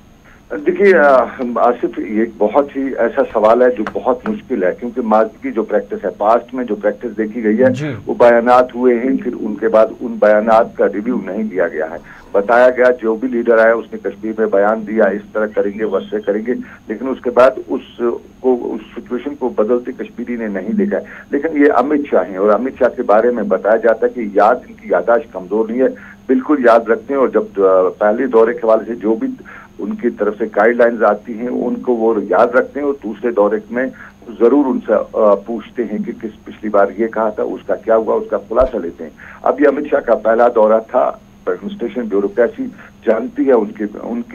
Speaker 10: देखिए आसिफ, ये बहुत ही ऐसा सवाल है जो बहुत मुश्किल है, क्योंकि माजी की जो प्रैक्टिस है, पास्ट में जो प्रैक्टिस देखी गई है वो बयानात हुए हैं, फिर उनके बाद उन बयानात का रिव्यू नहीं लिया गया है। बताया गया जो भी लीडर आया उसने कश्मीर में बयान दिया इस तरह करेंगे वैसे करेंगे, लेकिन उसके बाद उस को उस सिचुएशन को बदलते कश्मीरी ने नहीं देखा है। लेकिन ये अमित शाह हैं और अमित शाह के बारे में बताया जाता है कि याद इनकी यादाश्त कमजोर नहीं है, बिल्कुल याद रखते हैं और जब पहले दौरे के हवाले से जो भी उनकी तरफ से गाइडलाइंस आती हैं उनको वो याद रखते हैं और दूसरे दौरे में जरूर उनसे पूछते हैं कि किस पिछली बार ये कहा था, उसका क्या हुआ, उसका खुलासा लेते हैं। अब ये अमित शाह का पहला दौरा था, एडमिनिस्ट्रेशन ब्यूरोक्रेसी जानती है उनके उनके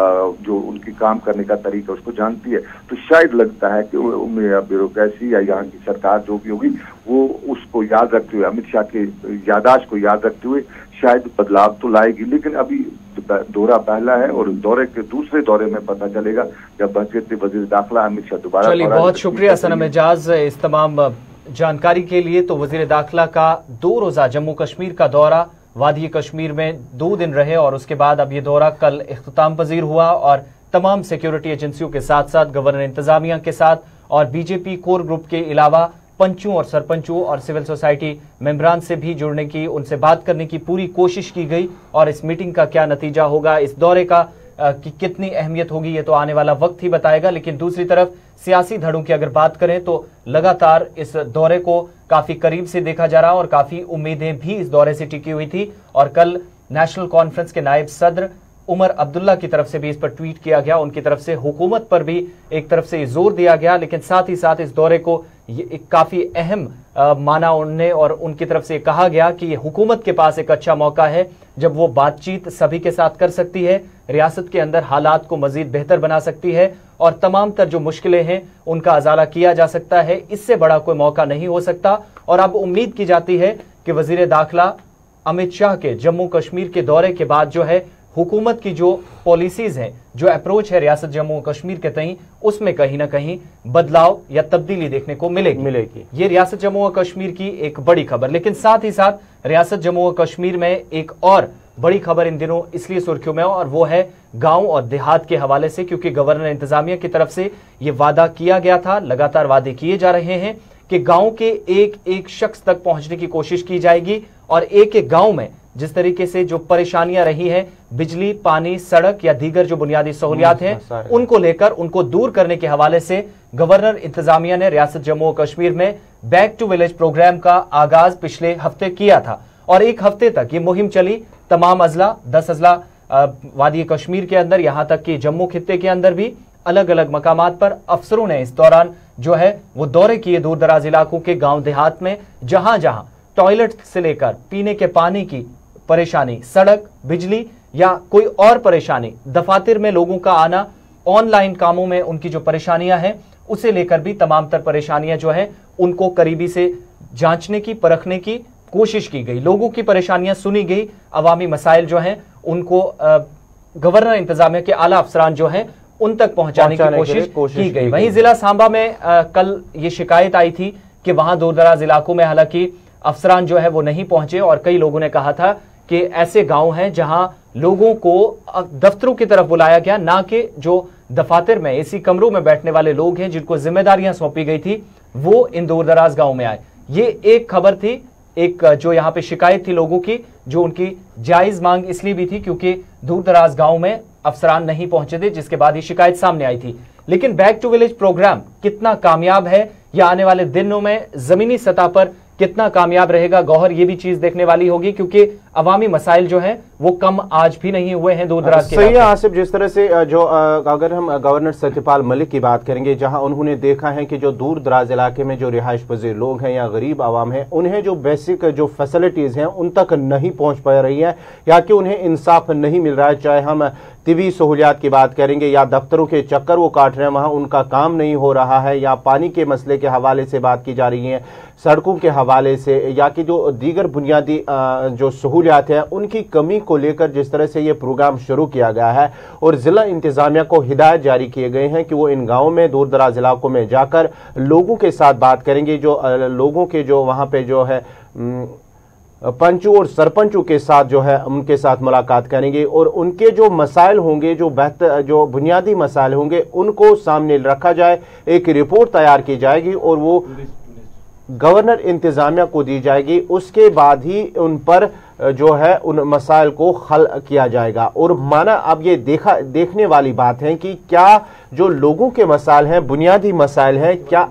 Speaker 10: जो उनकी काम करने का तरीका उसको जानती है, तो शायद लगता है कि ब्यूरोक्रेसी या यहाँ की सरकार जो भी होगी वो उसको याद रखते हुए, अमित शाह के यादाश्त को याद रखते हुए शायद बदलाव तो लाएगी। लेकिन अभी दौरा पहला है और दौरे के दूसरे दौरे में पता चलेगा जब बजट वजीर दाखिला अमित शाह दोबारा।
Speaker 2: चलिए, बहुत शुक्रिया सनम एजाज इस तमाम जानकारी के लिए। तो वजीर दाखिला का दो रोजा जम्मू कश्मीर का दौरा वादी कश्मीर में दो दिन रहे और उसके बाद अब ये दौरा कल इख्तिताम पजीर हुआ और तमाम सिक्योरिटी एजेंसियों के साथ साथ गवर्नर इंतजामिया के साथ और बीजेपी कोर ग्रुप के अलावा पंचों और सरपंचों और सिविल सोसाइटी मेंबरान से भी जुड़ने की, उनसे बात करने की पूरी कोशिश की गई। और इस मीटिंग का क्या नतीजा होगा, इस दौरे का कि कितनी अहमियत होगी, ये तो आने वाला वक्त ही बताएगा। लेकिन दूसरी तरफ सियासी धड़ों की अगर बात करें तो लगातार इस दौरे को काफी करीब से देखा जा रहा और काफी उम्मीदें भी इस दौरे से टिकी हुई थी। और कल नेशनल कॉन्फ्रेंस के नायब सदर उमर अब्दुल्ला की तरफ से भी इस पर ट्वीट किया गया, उनकी तरफ से हुकूमत पर भी एक तरफ से जोर दिया गया, लेकिन साथ ही साथ इस दौरे को ये एक काफी अहम आ, माना उनने और उनकी तरफ से कहा गया कि ये हुकूमत के पास एक अच्छा मौका है जब वो बातचीत सभी के साथ कर सकती है, रियासत के अंदर हालात को मजीद बेहतर बना सकती है और तमाम तर जो मुश्किलें हैं उनका अजाला किया जा सकता है। इससे बड़ा कोई मौका नहीं हो सकता और अब उम्मीद की जाती है कि वजीर दाखिला अमित शाह के जम्मू कश्मीर के दौरे के बाद जो है हुकूमत की जो पॉलिसीज हैं, जो अप्रोच है रियासत जम्मू कश्मीर के तई, उसमें कहीं ना कहीं बदलाव या तब्दीली देखने को मिलेगी मिलेगी ये रियासत जम्मू कश्मीर की एक बड़ी खबर। लेकिन साथ ही साथ रियासत जम्मू कश्मीर में एक और बड़ी खबर इन दिनों इसलिए सुर्खियों में, और वो है गांव और देहात के हवाले से, क्योंकि गवर्नर इंतजामिया की तरफ से ये वादा किया गया था, लगातार वादे किए जा रहे हैं कि गांव के एक एक शख्स तक पहुंचने की कोशिश की जाएगी और एक एक गांव में जिस तरीके से जो परेशानियां रही हैं, बिजली, पानी, सड़क या दीगर जो बुनियादी सहूलियात हैं, उनको लेकर उनको दूर करने के हवाले से गवर्नर इंतजामिया ने रियासत जम्मू और कश्मीर में बैक टू विलेज प्रोग्राम का आगाज पिछले हफ्ते किया था और एक हफ्ते तक ये मुहिम चली। तमाम अजला, दस अजला वादी कश्मीर के अंदर, यहां तक कि जम्मू खित्ते के अंदर भी अलग अलग मकामात पर अफसरों ने इस दौरान जो है वो दौरे किए दूर दराज इलाकों के गांव देहात में, जहां जहां टॉयलेट से लेकर पीने के पानी की परेशानी, सड़क, बिजली या कोई और परेशानी, दफातर में लोगों का आना, ऑनलाइन कामों में उनकी जो परेशानियां हैं, उसे लेकर भी तमाम तर परेशानियां जो है उनको करीबी से जांचने की, परखने की कोशिश की गई। लोगों की परेशानियां सुनी गई, अवामी मसाइल जो हैं उनको गवर्नर इंतजामिया के आला अफसरान जो हैं उन तक पहुंचाने की कोशिश, कोशिश की गई। वहीं जिला सांबा में आ, कल ये शिकायत आई थी कि वहां दूर दराज इलाकों में हालांकि अफसरान जो है वो नहीं पहुंचे और कई लोगों ने कहा था कि ऐसे गांव हैं जहां लोगों को दफ्तरों की तरफ बुलाया गया, ना कि जो दफातर में एसी कमरों में बैठने वाले लोग हैं जिनको जिम्मेदारियां सौंपी गई थी वो इन दूर दराज गांव में आए। ये एक खबर थी, एक जो यहां पे शिकायत थी लोगों की, जो उनकी जायज मांग इसलिए भी थी क्योंकि दूर दराज गांव में अफसरान नहीं पहुंचे थे, जिसके बाद ये शिकायत सामने आई थी। लेकिन बैक टू विलेज प्रोग्राम कितना कामयाब है या आने वाले दिनों में जमीनी सतह पर कितना कामयाब रहेगा, गौहर, ये भी चीज देखने वाली होगी, क्योंकि अवामी मसाइल जो हैं वो कम आज भी नहीं हुए हैं दूर दराज के।
Speaker 1: सही है आसिफ, जिस तरह से जो अगर हम गवर्नर सत्यपाल मलिक की बात करेंगे, जहां उन्होंने देखा है कि जो दूर दराज इलाके में जो रिहाइश पजीर लोग हैं या गरीब आवाम है, उन्हें जो बेसिक जो फैसिलिटीज हैं उन तक नहीं पहुंच पा रही है या कि उन्हें इंसाफ नहीं मिल रहा है। चाहे हम तिबी सहूलियात की बात करेंगे या दफ्तरों के चक्कर वो काट रहे हैं, वहां उनका काम नहीं हो रहा है, या पानी के मसले के हवाले से बात की जा रही है, सड़कों के हवाले से, या कि जो दीगर बुनियादी जो सहूलियात हैं उनकी कमी को लेकर जिस तरह से ये प्रोग्राम शुरू किया गया है और जिला इंतजामिया को हिदायत जारी किए गए हैं कि वो इन गाँव में, दूर दराज इलाकों में जाकर लोगों के साथ बात करेंगे, जो लोगों के जो वहाँ पे जो है पंचों और सरपंचों के साथ जो है उनके साथ मुलाकात करेंगे और उनके जो मसाइल होंगे, जो बेहतर जो बुनियादी मसाइल होंगे, उनको सामने रखा जाए, एक रिपोर्ट तैयार की जाएगी और वो गवर्नर इंतजामिया को दी जाएगी। उसके बाद ही उन पर जो है उन मसाइल को हल किया जाएगा। और माना अब ये देखा देखने वाली बात है कि क्या जो लोगों के मसाइल हैं, बुनियादी मसाइल हैं, क्या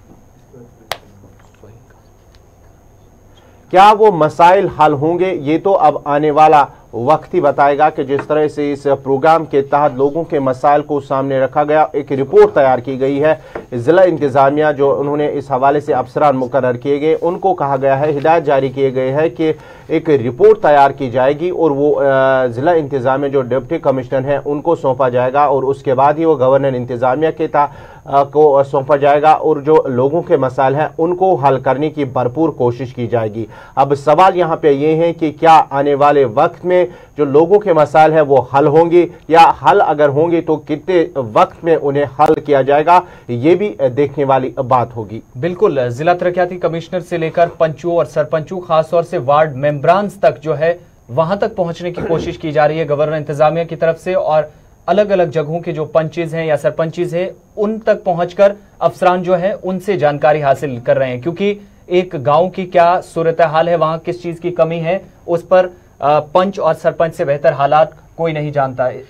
Speaker 1: क्या वो मसाइल हल होंगे, ये तो अब आने वाला वक्त ही बताएगा कि जिस तरह से इस प्रोग्राम के तहत लोगों के मसाइल को सामने रखा गया, एक रिपोर्ट तैयार की गई है। जिला इंतजामिया जो उन्होंने इस हवाले से अफसरान मुकर्रर किए गए, उनको कहा गया है, हिदायत जारी किए गए हैं कि एक रिपोर्ट तैयार की जाएगी और वो जिला इंतजामिया जो डिप्टी कमिश्नर हैं उनको सौंपा जाएगा और उसके बाद ही वो गवर्नर इंतजामिया के ता को सौंपा जाएगा और जो लोगों के मसाइल हैं उनको हल करने की भरपूर कोशिश की जाएगी। अब सवाल यहाँ पे ये है कि क्या आने वाले वक्त में जो लोगों के मसाइल हैं वो हल होंगे, या हल अगर होंगे तो कितने वक्त में उन्हें हल किया जाएगा, ये भी देखने वाली बात होगी।
Speaker 2: बिल्कुल, जिला तरक्याती कमिश्नर से लेकर पंचों और सरपंचों, खासतौर से वार्ड मेंबरान्स तक जो है वहां तक पहुंचने की कोशिश की जा रही है गवर्नर इंतजामिया की तरफ से, और अलग अलग जगहों के जो पंचेज हैं या सरपंचेज हैं उन तक पहुंचकर अफसरान जो है उनसे जानकारी हासिल कर रहे हैं, क्योंकि एक गांव की क्या सूरत हाल है, वहां किस चीज की कमी है, उस पर पंच और सरपंच से बेहतर हालात कोई नहीं जानता है।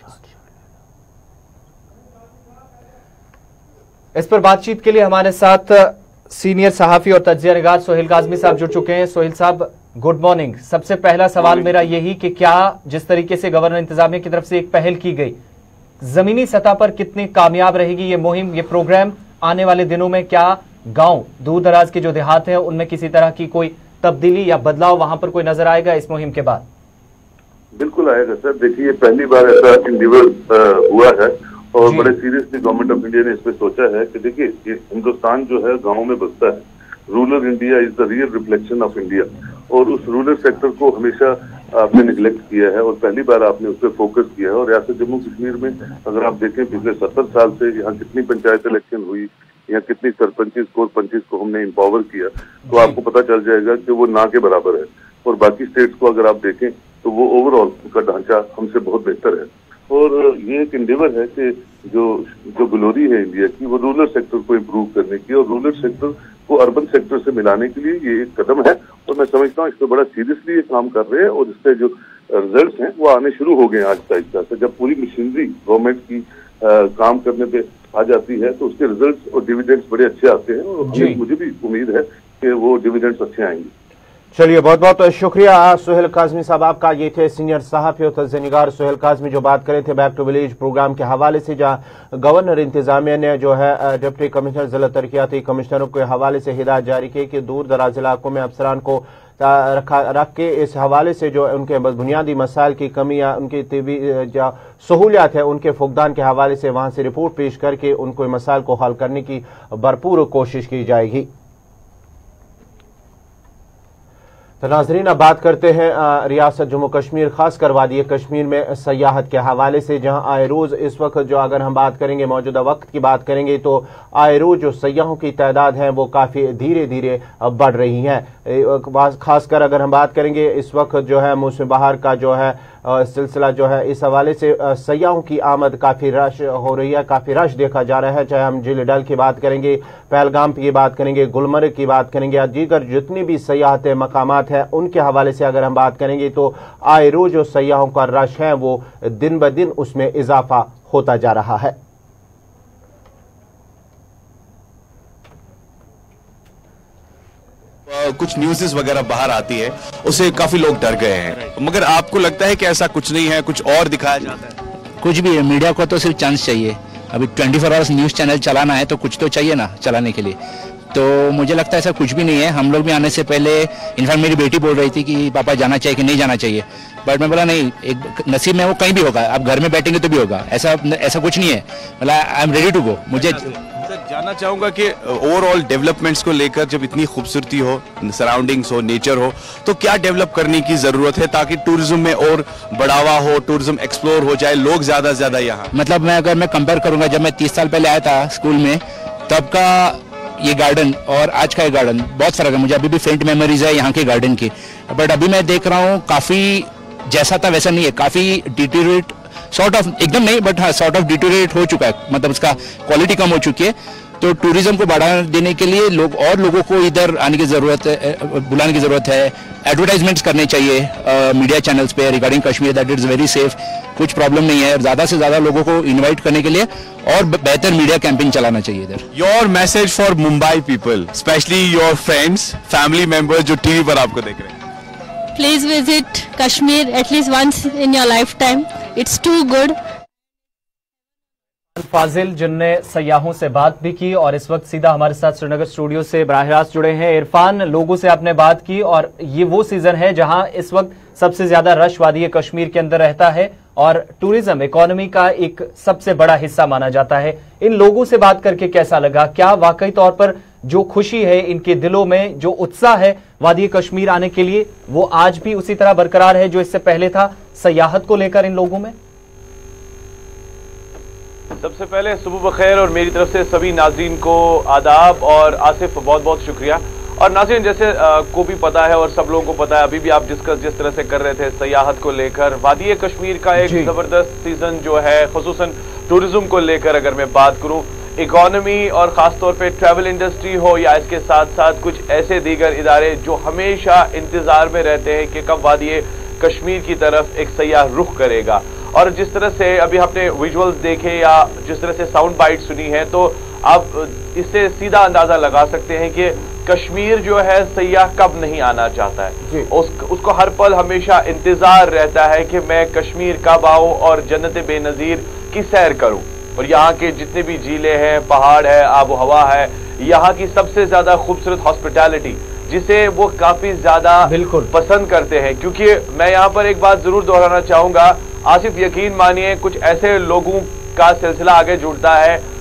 Speaker 2: इस पर बातचीत के लिए हमारे साथ सीनियर सहाफी और तज्जिया निगार सोहेल काज़मी साहब जुड़ चुके हैं। सोहेल साहब, गुड मॉर्निंग। सबसे पहला सवाल मेरा यही कि क्या जिस तरीके से गवर्नर इंतजामिया की तरफ से एक पहल की गई, जमीनी सतह पर कितनी कामयाब रहेगी ये मुहिम, ये प्रोग्राम? आने वाले दिनों में क्या गांव, दूर दराज के जो देहात हैं उनमें किसी तरह की कोई तब्दीली या बदलाव वहां पर कोई नजर आएगा इस मुहिम के बाद?
Speaker 10: बिल्कुल आएगा सर। देखिए, पहली बार ऐसा इंडिविजुअल हुआ है और बड़े सीरियसली गवर्नमेंट ऑफ इंडिया ने इस पे सोचा है कि देखिए हिंदुस्तान जो है गाँव में बसता है, rural India is the real reflection of India, और उस रूरल सेक्टर को हमेशा आपने निगलेक्ट किया है और पहली बार आपने उस पर फोकस किया है। और रियासत जम्मू कश्मीर में अगर आप देखें पिछले सत्तर साल से यहाँ कितनी पंचायत इलेक्शन हुई, यहाँ कितनी सरपंचिस को पंचिस को हमने इम्पावर किया, तो आपको पता चल जाएगा कि वो ना के बराबर है। और बाकी स्टेट्स को अगर आप देखें तो वो ओवरऑल उनका ढांचा हमसे बहुत बेहतर है। और ये एक इंडेवर है कि जो जो ग्लोरी है इंडिया की वो रूरल सेक्टर को इम्प्रूव करने की और रूरल सेक्टर को अर्बन सेक्टर से मिलाने के लिए ये एक कदम है। और मैं समझता हूँ इस पर बड़ा सीरियसली ये काम कर रहे हैं और इससे जो रिजल्ट्स हैं वो आने शुरू हो गए आहिस्ता आहिस्ता से। जब पूरी मशीनरी गवर्नमेंट की आ, काम करने पे आ जाती है तो उसके रिजल्ट्स और डिविडेंड्स बड़े अच्छे आते हैं और मुझे भी उम्मीद है कि वो डिविडेंड्स अच्छे आएंगे।
Speaker 1: चलिए, बहुत बहुत शुक्रिया सुहेल काज़मी साहब आपका। ये थे सीनियर सहाफ़ी और तज़्ज़ियानिगार सुहेल काज़मी जो बात करे थे बैक टू विलेज प्रोग्राम के हवाले से, जहां गवर्नर इंतजामिया ने जो है डिप्टी कमिश्नर जिला तरक्याती कमिश्नरों के हवाले से हिदायत जारी की कि दूर दराज इलाकों में अफसरान को रखा रख के इस हवाले से जो उनके बुनियादी मसाइल की कमी या उनकी तिबी जो सहूलियात है उनके फुकदान के हवाले से वहां से रिपोर्ट पेश करके उनको मसाइल को हल करने की भरपूर कोशिश की जाएगी। तो नाजरीन, अब बात करते हैं रियासत जम्मू कश्मीर खासकर वादी कश्मीर में सयाहत के हवाले से, जहां आए रोज इस वक्त जो अगर हम बात करेंगे मौजूदा वक्त की बात करेंगे तो आए रोज जो सयाहों की तादाद है वो काफ़ी धीरे धीरे बढ़ रही है। खासकर अगर हम बात करेंगे इस वक्त जो है मौसम बहार का जो है सिलसिला जो है इस हवाले से सयाहों की आमद काफ़ी रश हो रही है, काफ़ी रश देखा जा रहा है। चाहे हम झील डल की बात करेंगे, पहलगाम की बात करेंगे, गुलमर्ग की बात करेंगे या दीगर जितनी भी सयाहत मकामात है उनके हवाले से अगर हम बात करेंगे तो आए रोज जो सयाहों का रश है वो दिन ब दिन उसमें इजाफा होता जा रहा है।
Speaker 11: कुछ न्यूज़ वगैरह बाहर आती है उसे काफी लोग डर गए हैं, मगर आपको लगता है कि ऐसा कुछ नहीं है, कुछ और दिखाया जाता है?
Speaker 12: कुछ भी है, मीडिया को तो सिर्फ चांस चाहिए। अभी twenty four hours news channel चलाना है तो कुछ तो चाहिए ना चलाने के लिए। तो मुझे लगता है ऐसा कुछ भी नहीं है। हम लोग भी आने से पहले इनफैक्ट मेरी बेटी बोल रही थी कि पापा जाना चाहिए कि नहीं जाना चाहिए, बट मैं बोला नहीं, एक नसीब में वो कहीं भी होगा, आप घर में बैठेंगे तो भी होगा, ऐसा ऐसा कुछ नहीं है। मतलब I am ready to go. मुझे
Speaker 11: जानना चाहूंगा कि ओवरऑल डेवलपमेंट्स को लेकर जब इतनी खूबसूरती हो, सराउंडिंग्स हो, नेचर हो, तो क्या डेवलप करने की जरूरत है ताकि टूरिज्म में और बढ़ावा हो, टूरिज्म एक्सप्लोर हो जाए, लोग ज्यादा से ज्यादा यहाँ?
Speaker 12: मतलब मैं अगर मैं कंपेयर करूंगा, जब मैं तीस साल पहले आया था स्कूल में तब का ये गार्डन और आज का ये गार्डन बहुत फर्क है। मुझे अभी भी फेंट मेमोरीज है यहाँ के गार्डन की, बट अभी मैं देख रहा हूँ काफी जैसा था वैसा नहीं है, काफी डिटेरियोरेट सॉर्ट ऑफ, एकदम नहीं बट हाँ सॉर्ट ऑफ डिटेरियोरेट हो चुका है, मतलब उसका क्वालिटी कम हो चुकी है। तो टूरिज्म को बढ़ावा देने के लिए लोग और लोगों को इधर आने की जरूरत है, बुलाने की जरूरत है। एडवर्टाइजमेंट्स करने चाहिए मीडिया चैनल्स पे regarding Kashmir that is very safe, कुछ प्रॉब्लम नहीं है। और ज्यादा से ज्यादा लोगों को इनवाइट करने के लिए और बेहतर मीडिया कैंपेन चलाना चाहिए इधर।
Speaker 11: Your message for Mumbai people, specially your friends, family members जो टीवी पर आपको देख रहे हैं?
Speaker 13: Please visit Kashmir at least once in your lifetime. It's too good.
Speaker 2: फाजिल जिनने सयाहों से बात भी की और इस वक्त सीधा हमारे साथ श्रीनगर स्टूडियो से बराह रास्त जुड़े हैं। इरफान, लोगों से आपने बात की और ये वो सीजन है जहां इस वक्त सबसे ज्यादा रश वादी कश्मीर के अंदर रहता है और टूरिज्म इकोनॉमी का एक सबसे बड़ा हिस्सा माना जाता है। इन लोगों से बात करके कैसा लगा? क्या वाकई तौर पर जो खुशी है इनके दिलों में, जो उत्साह है वादी कश्मीर आने के लिए, वो आज भी उसी तरह बरकरार है जो इससे पहले था सयाहत को लेकर इन लोगों में?
Speaker 14: सबसे पहले सुबह बखैर और मेरी तरफ से सभी नाजरीन को आदाब और आसिफ बहुत बहुत शुक्रिया। और नाज़रीन, जैसे आ, को भी पता है और सब लोगों को पता है, अभी भी आप डिस्कस जिस तरह से कर रहे थे सयाहत को लेकर, वादी कश्मीर का एक जबरदस्त सीजन जो है खुसूसन टूरिज्म को लेकर अगर मैं बात करूं, इकोनॉमी और ख़ासतौर पे ट्रैवल इंडस्ट्री हो या इसके साथ साथ कुछ ऐसे दीगर इदारे जो हमेशा इंतज़ार में रहते हैं कि कब वादी कश्मीर की तरफ एक सयाह रुख करेगा। और जिस तरह से अभी आपने विजुअल्स देखे या जिस तरह से साउंड बाइट सुनी है, तो आप इससे सीधा अंदाजा लगा सकते हैं कि कश्मीर जो है सयाह कब नहीं आना चाहता है। उस, उसको हर पल हमेशा इंतजार रहता है कि मैं कश्मीर कब आऊं और जन्नत बेनजीर की सैर करूं। और यहाँ के जितने भी झीलें हैं, पहाड़ है, आबो हवा है, यहाँ की सबसे ज्यादा खूबसूरत हॉस्पिटैलिटी जिसे वो काफी ज्यादा बिल्कुल पसंद करते हैं। क्योंकि मैं यहाँ पर एक बात जरूर दोहराना चाहूंगा, आसिफ, यकीन मानिए कुछ ऐसे लोगों का सिलसिला आगे जुड़ता है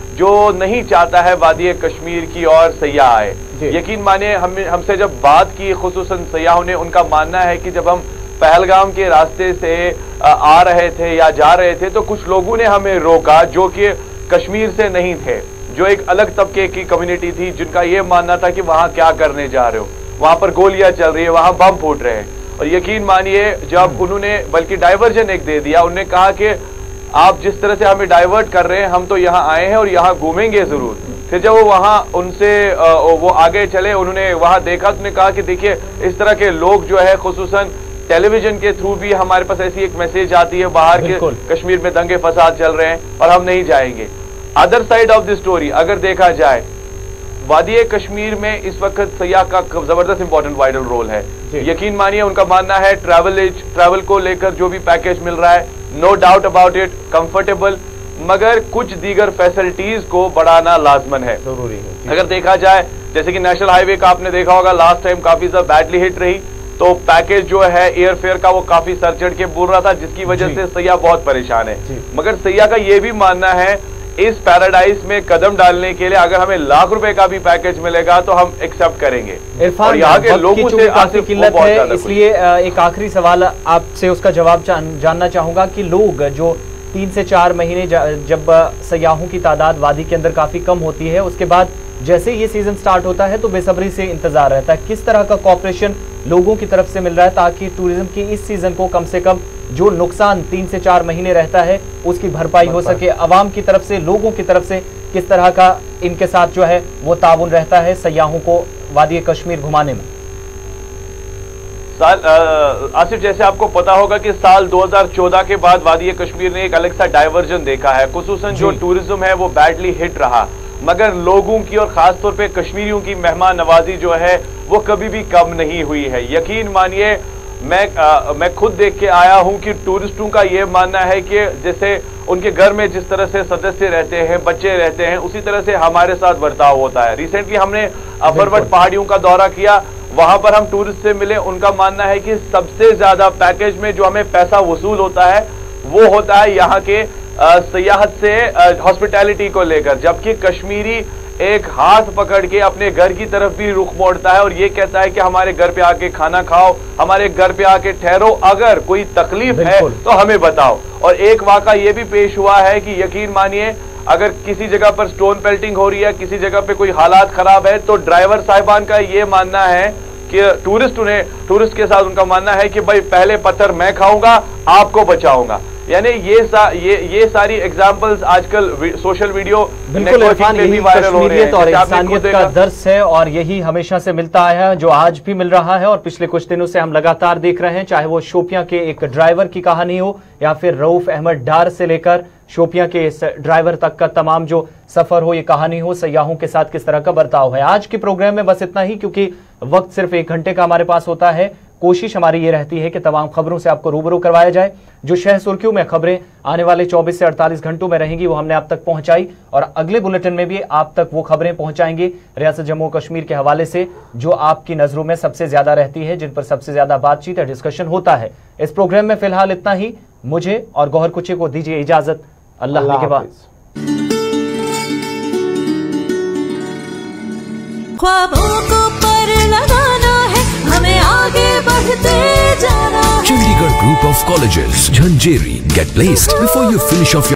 Speaker 14: जो नहीं चाहता है वादी कश्मीर की और सयाह आए। यकीन मानिए हम हमसे जब बात की खुसूसन सयाहों ने, उनका मानना है कि जब हम पहलगाम के रास्ते से आ रहे थे या जा रहे थे तो कुछ लोगों ने हमें रोका जो कि कश्मीर से नहीं थे, जो एक अलग तबके की कम्युनिटी थी, जिनका ये मानना था कि वहां क्या करने जा रहे हो, वहां पर गोलियां चल रही है, वहां बम फूट रहे हैं। और यकीन मानिए जब उन्होंने बल्कि डाइवर्जन एक दे दिया, उन्होंने कहा कि आप जिस तरह से हमें डाइवर्ट कर रहे हैं, हम तो यहाँ आए हैं और यहाँ घूमेंगे जरूर। फिर जब वो वहाँ उनसे वो आगे चले, उन्होंने वहां देखा, उन्होंने कहा कि देखिए इस तरह के लोग जो है खुसूसन टेलीविजन के थ्रू भी हमारे पास ऐसी एक मैसेज आती है बाहर के कश्मीर में दंगे फसाद चल रहे हैं और हम नहीं जाएंगे। Other side of the story अगर देखा जाए, वादी कश्मीर में इस वक्त सयाह का जबरदस्त इंपॉर्टेंट वाइटल रोल है। यकीन मानिए उनका मानना है ट्रैवल ट्रैवल को लेकर जो भी पैकेज मिल रहा है, no doubt about it, comfortable, मगर कुछ दीगर फैसिलिटीज को बढ़ाना लाजमन है, जरूरी है। अगर देखा जाए जैसे कि नेशनल हाईवे का आपने देखा होगा लास्ट टाइम काफी ज्यादा बैडली हिट रही, तो पैकेज जो है एयर फेयर का वो काफी सर चढ़ के बोल रहा था, जिसकी वजह से सयाह बहुत परेशान है। मगर सयाह का ये भी मानना है इस पैराडाइज में कदम डालने के लिए अगर हमें लाख रुपए का भी पैकेज मिलेगा तो हम एक्सेप्ट करेंगे।
Speaker 2: इरफान, यहाँ के लोगों से काफी किल्लत है, इसलिए एक आखिरी सवाल आपसे उसका जवाब जानना चाहूंगा कि लोग जो तीन से चार महीने जब सयाहों की तादाद वादी के अंदर काफी कम होती है, उसके बाद जैसे ये सीजन स्टार्ट होता है तो बेसब्री से इंतजार रहता है, किस तरह का कॉपरेशन लोगों की तरफ से मिल रहा है ताकि टूरिज्म की इस सीजन को कम से कम जो नुकसान तीन से चार महीने रहता है उसकी भरपाई हो सके? अवाम की तरफ से, लोगों की तरफ से किस तरह का इनके साथ जो है वो ताउन रहता है सयाहों को वादी कश्मीर घुमाने में?
Speaker 14: साल आसिफ, जैसे आपको पता होगा कि साल दो हज़ार चौदह के बाद वादी कश्मीर ने एक अलग सा डाइवर्जन देखा है, खुसूसन जो टूरिज्म है वो बैडली हिट रहा, मगर लोगों की और खासतौर पे कश्मीरियों की मेहमान नवाजी जो है वो कभी भी कम नहीं हुई है। यकीन मानिए मैं आ, मैं खुद देख के आया हूं कि टूरिस्टों का ये मानना है कि जैसे उनके घर में जिस तरह से सदस्य रहते हैं, बच्चे रहते हैं, उसी तरह से हमारे साथ बर्ताव होता है। रिसेंटली हमने अफरवट पहाड़ियों का दौरा किया, वहां पर हम टूरिस्ट से मिले, उनका मानना है कि सबसे ज्यादा पैकेज में जो हमें पैसा वसूल होता है वो होता है यहाँ के सियाहत से हॉस्पिटैलिटी को लेकर, जबकि कश्मीरी एक हाथ पकड़ के अपने घर की तरफ भी रुख मोड़ता है और ये कहता है कि हमारे घर पे आके खाना खाओ, हमारे घर पे आके ठहरो, अगर कोई तकलीफ है तो हमें बताओ। और एक वाक़ा ये भी पेश हुआ है कि यकीन मानिए अगर किसी जगह पर स्टोन पेल्टिंग हो रही है, किसी जगह पे कोई हालात खराब है, तो ड्राइवर साहिबान का ये मानना है कि टूरिस्ट उन्हें टूरिस्ट के साथ उनका मानना है कि भाई पहले पत्थर मैं खाऊंगा, आपको बचाऊंगा। यानी ये सा, ये ये सारी एग्जांपल्स आजकल सोशल वीडियो
Speaker 2: नेटवर्किंग पे भी वायरल हो रहे हैं और इंसानियत का दर्स है और यही हमेशा से मिलता है, जो आज भी मिल रहा है और पिछले कुछ दिनों से हम लगातार देख रहे हैं, चाहे वो शोपियां के एक ड्राइवर की कहानी हो या फिर रऊफ अहमद डार से लेकर शोपियां के इस ड्राइवर तक का तमाम जो सफर हो, ये कहानी हो, सयाहों के साथ किस तरह का बर्ताव है। आज के प्रोग्राम में बस इतना ही, क्योंकि वक्त सिर्फ एक घंटे का हमारे पास होता है। कोशिश हमारी ये रहती है कि तमाम खबरों से आपको रूबरू करवाया जाए। जो शहर सुर्खियों में खबरें आने वाले चौबीस से अड़तालीस घंटों में रहेंगी वो हमने आप तक पहुंचाई और अगले बुलेटिन में भी आप तक वो खबरें पहुंचाएंगे रियासत जम्मू कश्मीर के हवाले से जो आपकी नजरों में सबसे ज्यादा रहती है, जिन पर सबसे ज्यादा बातचीत या डिस्कशन होता है। इस प्रोग्राम में फिलहाल इतना ही। मुझे और गौहर कुचे को दीजिए इजाजत। अल्लाह के बाद।
Speaker 5: ख्वाबों को पर लगाना है, हमें आगे बढ़ते जाना है।
Speaker 6: Chandigarh Group of Colleges, Jhanjeri. Get placed before you finish off your